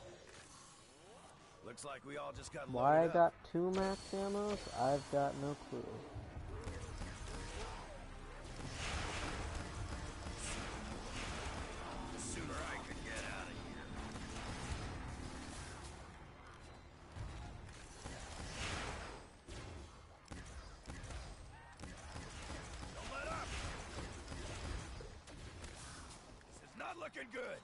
Looks like we all just got loaded Why I up. got 2 max ammos, I've got no clue. The sooner I could get out of here. Don't let up. This is not looking good.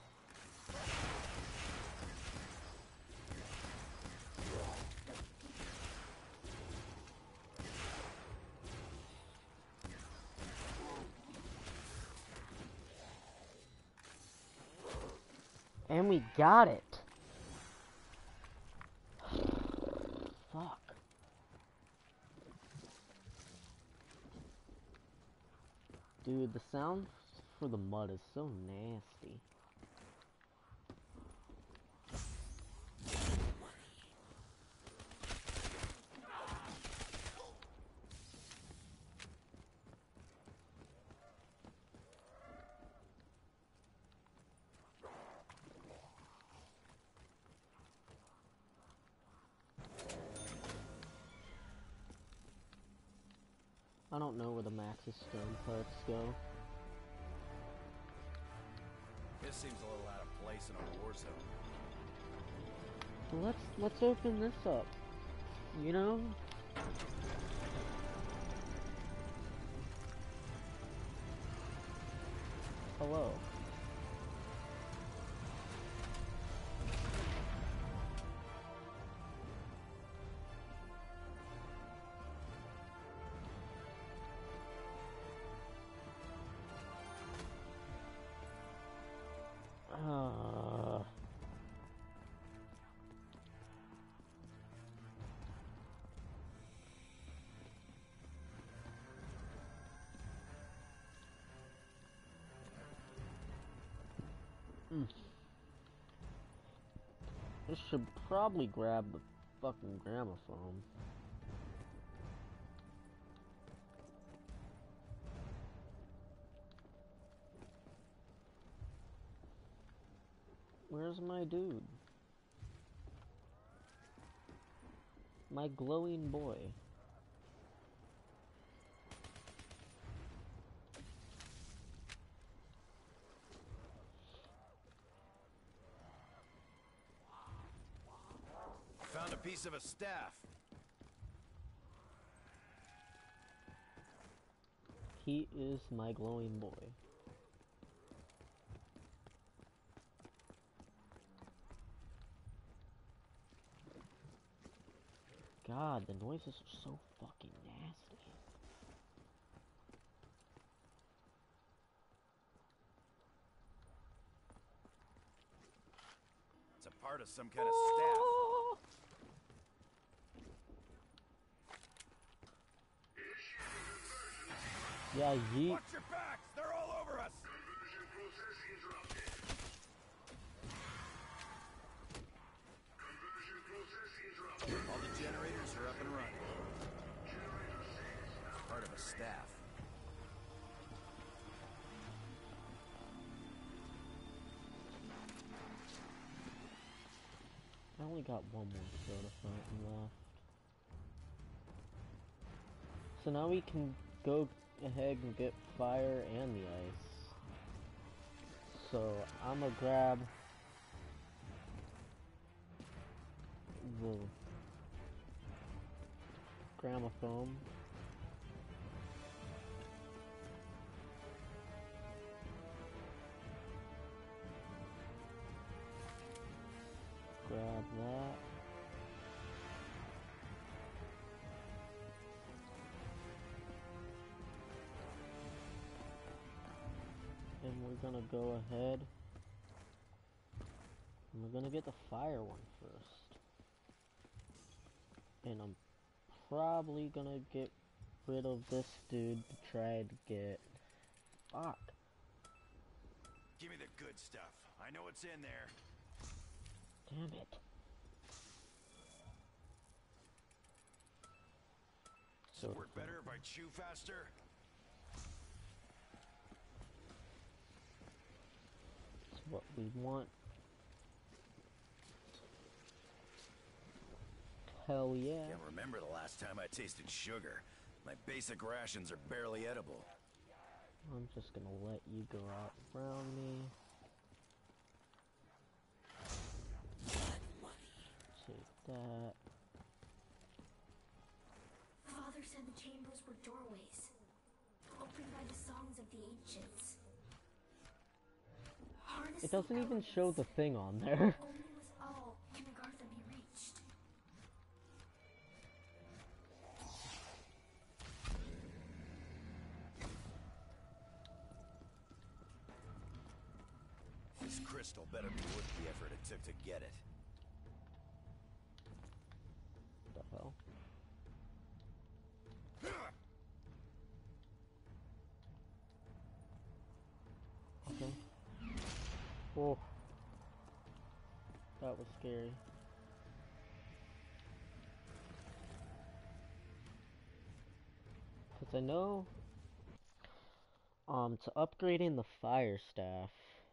And we got it. Fuck. Dude, the sound for the mud is so nasty. I don't know where the Max's stone parts go. This seems a little out of place in a war zone. Well, let's open this up. You know? Hello. I should probably grab the fucking gramophone. Where's my dude? My glowing boy. base of a staff. He is my glowing boy. God, the noises are so fucking nasty. It's a part of some kind of staff. Yeah, yeet. Watch your backs! They're all over us! All the generators are up and running. Part of a staff. I only got one more soda fountain left. So now we can go ahead and get fire and the ice. So I'm gonna grab the gramophone. Grab that. And we're gonna go ahead and we're gonna get the fire one first. And I'm probably gonna get rid of this dude to try to get... Fuck. Give me the good stuff. I know what's in there. Damn it. Does it work better if I chew faster? That's what we want. Hell yeah. Can't remember the last time I tasted sugar. My basic rations are barely edible. I'm just gonna let you go out around me. Take that. Father said the chambers were doorways, opened by the songs of the ancients. It doesn't even show the thing on there. Only with all can Agartha be reached. This crystal better be worth the effort it took to get it. What the hell? Okay. Oh. That was scary. Cause I know to upgrading the fire staff.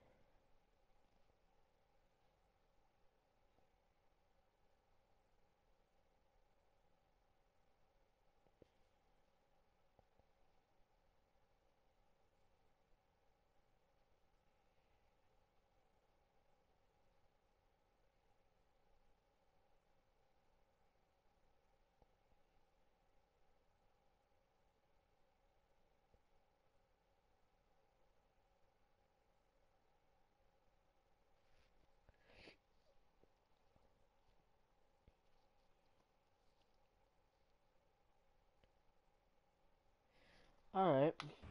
Alright.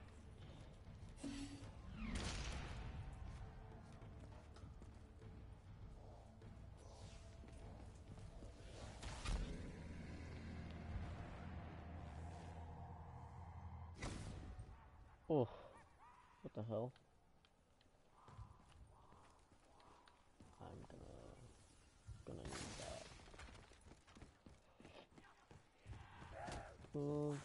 Oh, what the hell? I'm gonna need that. Alright.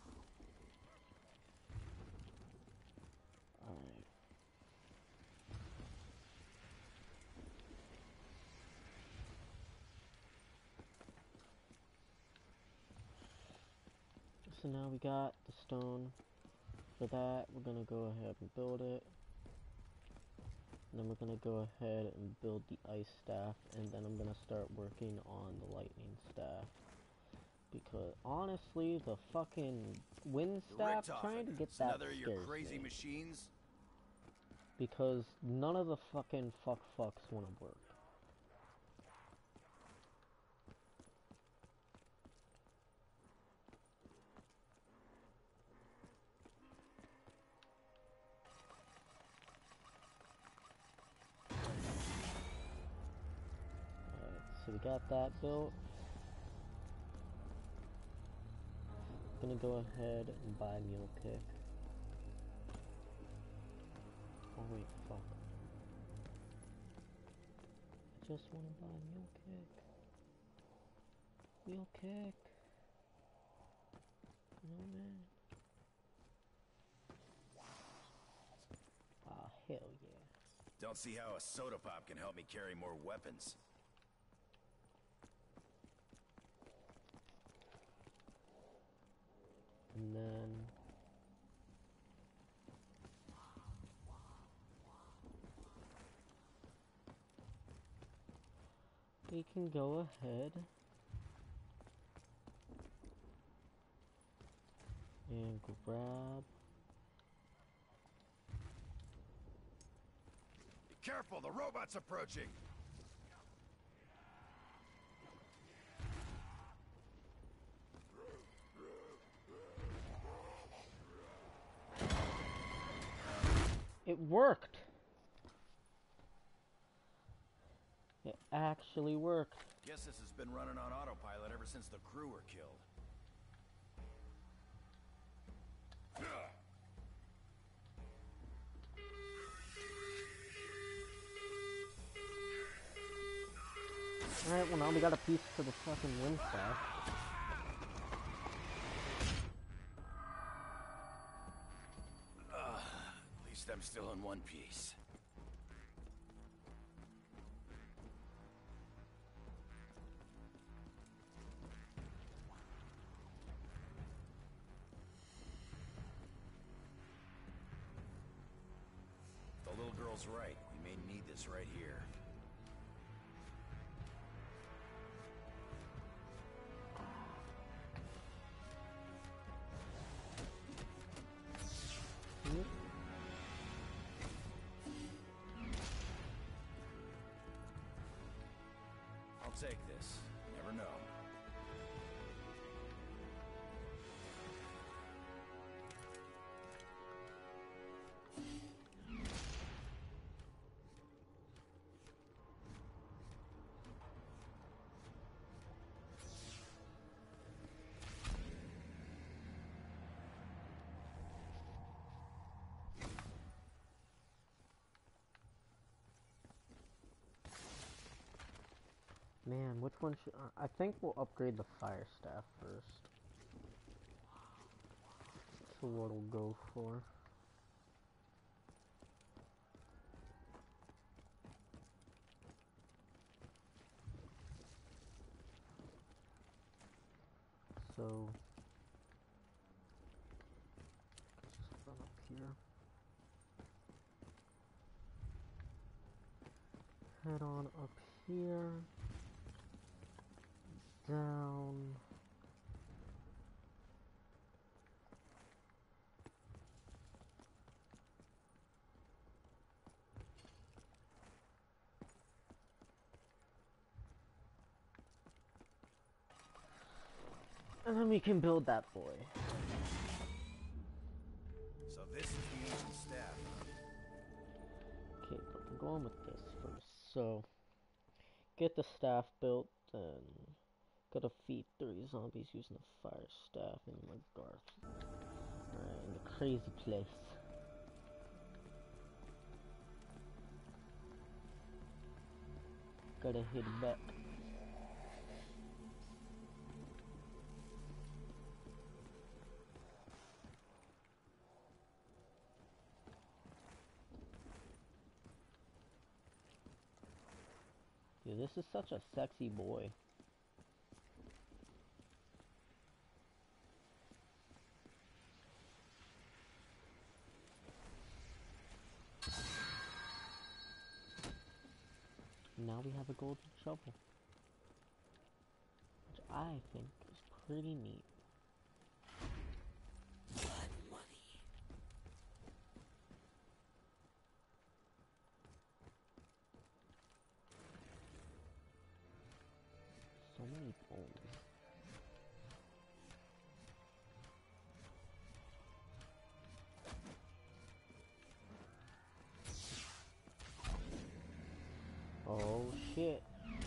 So now we got the stone. For that, we're gonna go ahead and build it. then we're gonna go ahead and build the ice staff, and then I'm gonna start working on the lightning staff. Because honestly, the fucking wind staff, trying to get that scares me. Machines? Because none of the fucking fucks wanna work. So we got that built. Gonna go ahead and buy a mule pick. Oh wait, fuck. I just wanna buy a mule kick. Mule kick. No man. Ah, hell yeah. Don't see how a soda pop can help me carry more weapons. And then we can go ahead and grab. Be careful, the robot's approaching. It worked! It actually worked. Guess this has been running on autopilot ever since the crew were killed. Alright, well now we got a piece for the fucking wind staff. At least I'm still in one piece. The little girl's right. We may need this right here. I'll take this. Never know. Man, which one should I think we'll upgrade the fire staff first. So what we'll go for. So just run up here. Head on up here. Down. And then we can build that boy. So this is the ancient staff. Okay, but I'm going with this first. So, get the staff built, and gotta defeat 3 zombies using the fire staff in Lagarth. Alright, in the crazy place. Gotta hit back. Dude, this is such a sexy boy. And now we have a golden shovel. Which I think is pretty neat. Blood money. So many bones. Oh shit.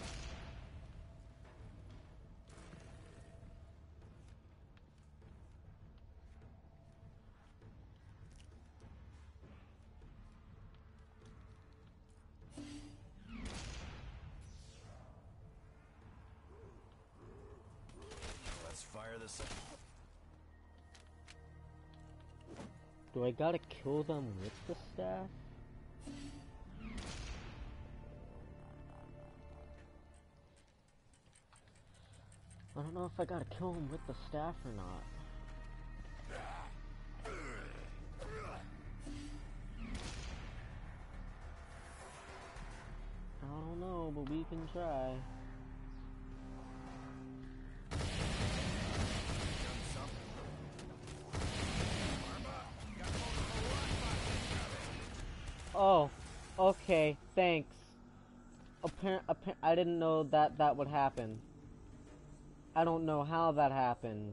Let's fire this up. Do I gotta kill them with the staff? I don't know if I gotta kill him with the staff or not. I don't know, but we can try. Oh, okay, thanks. I didn't know that would happen. I don't know how that happened.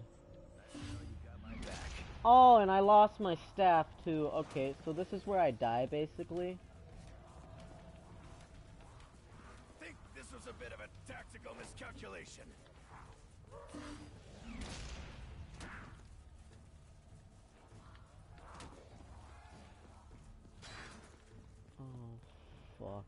Oh, and I lost my staff too. Okay, so this is where I die, basically. I think this was a bit of a tactical miscalculation. Oh, fuck.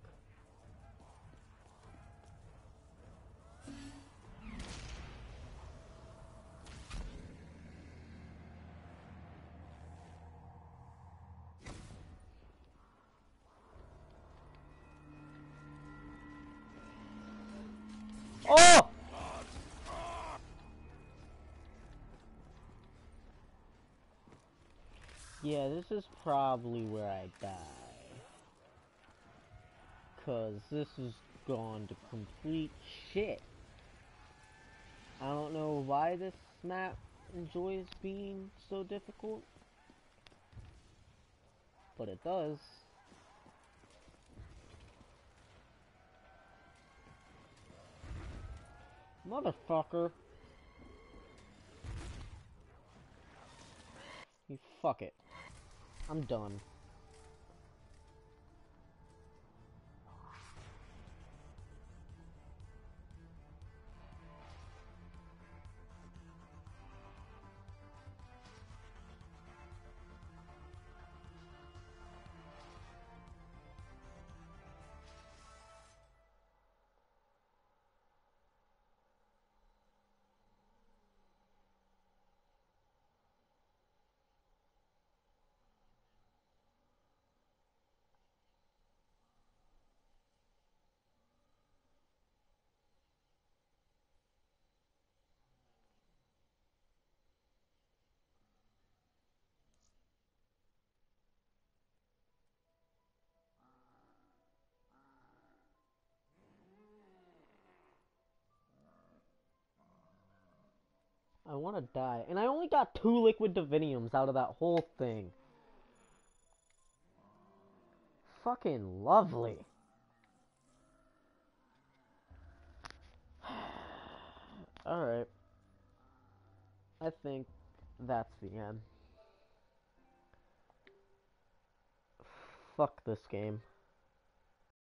Oh! Yeah, this is probably where I die. 'Cause this has gone to complete shit. I don't know why this map enjoys being so difficult, but it does. Motherfucker. You fuck it. I'm done. I want to die. And I only got 2 liquid diviniums out of that whole thing. Fucking lovely. Alright. I think that's the end. Fuck this game.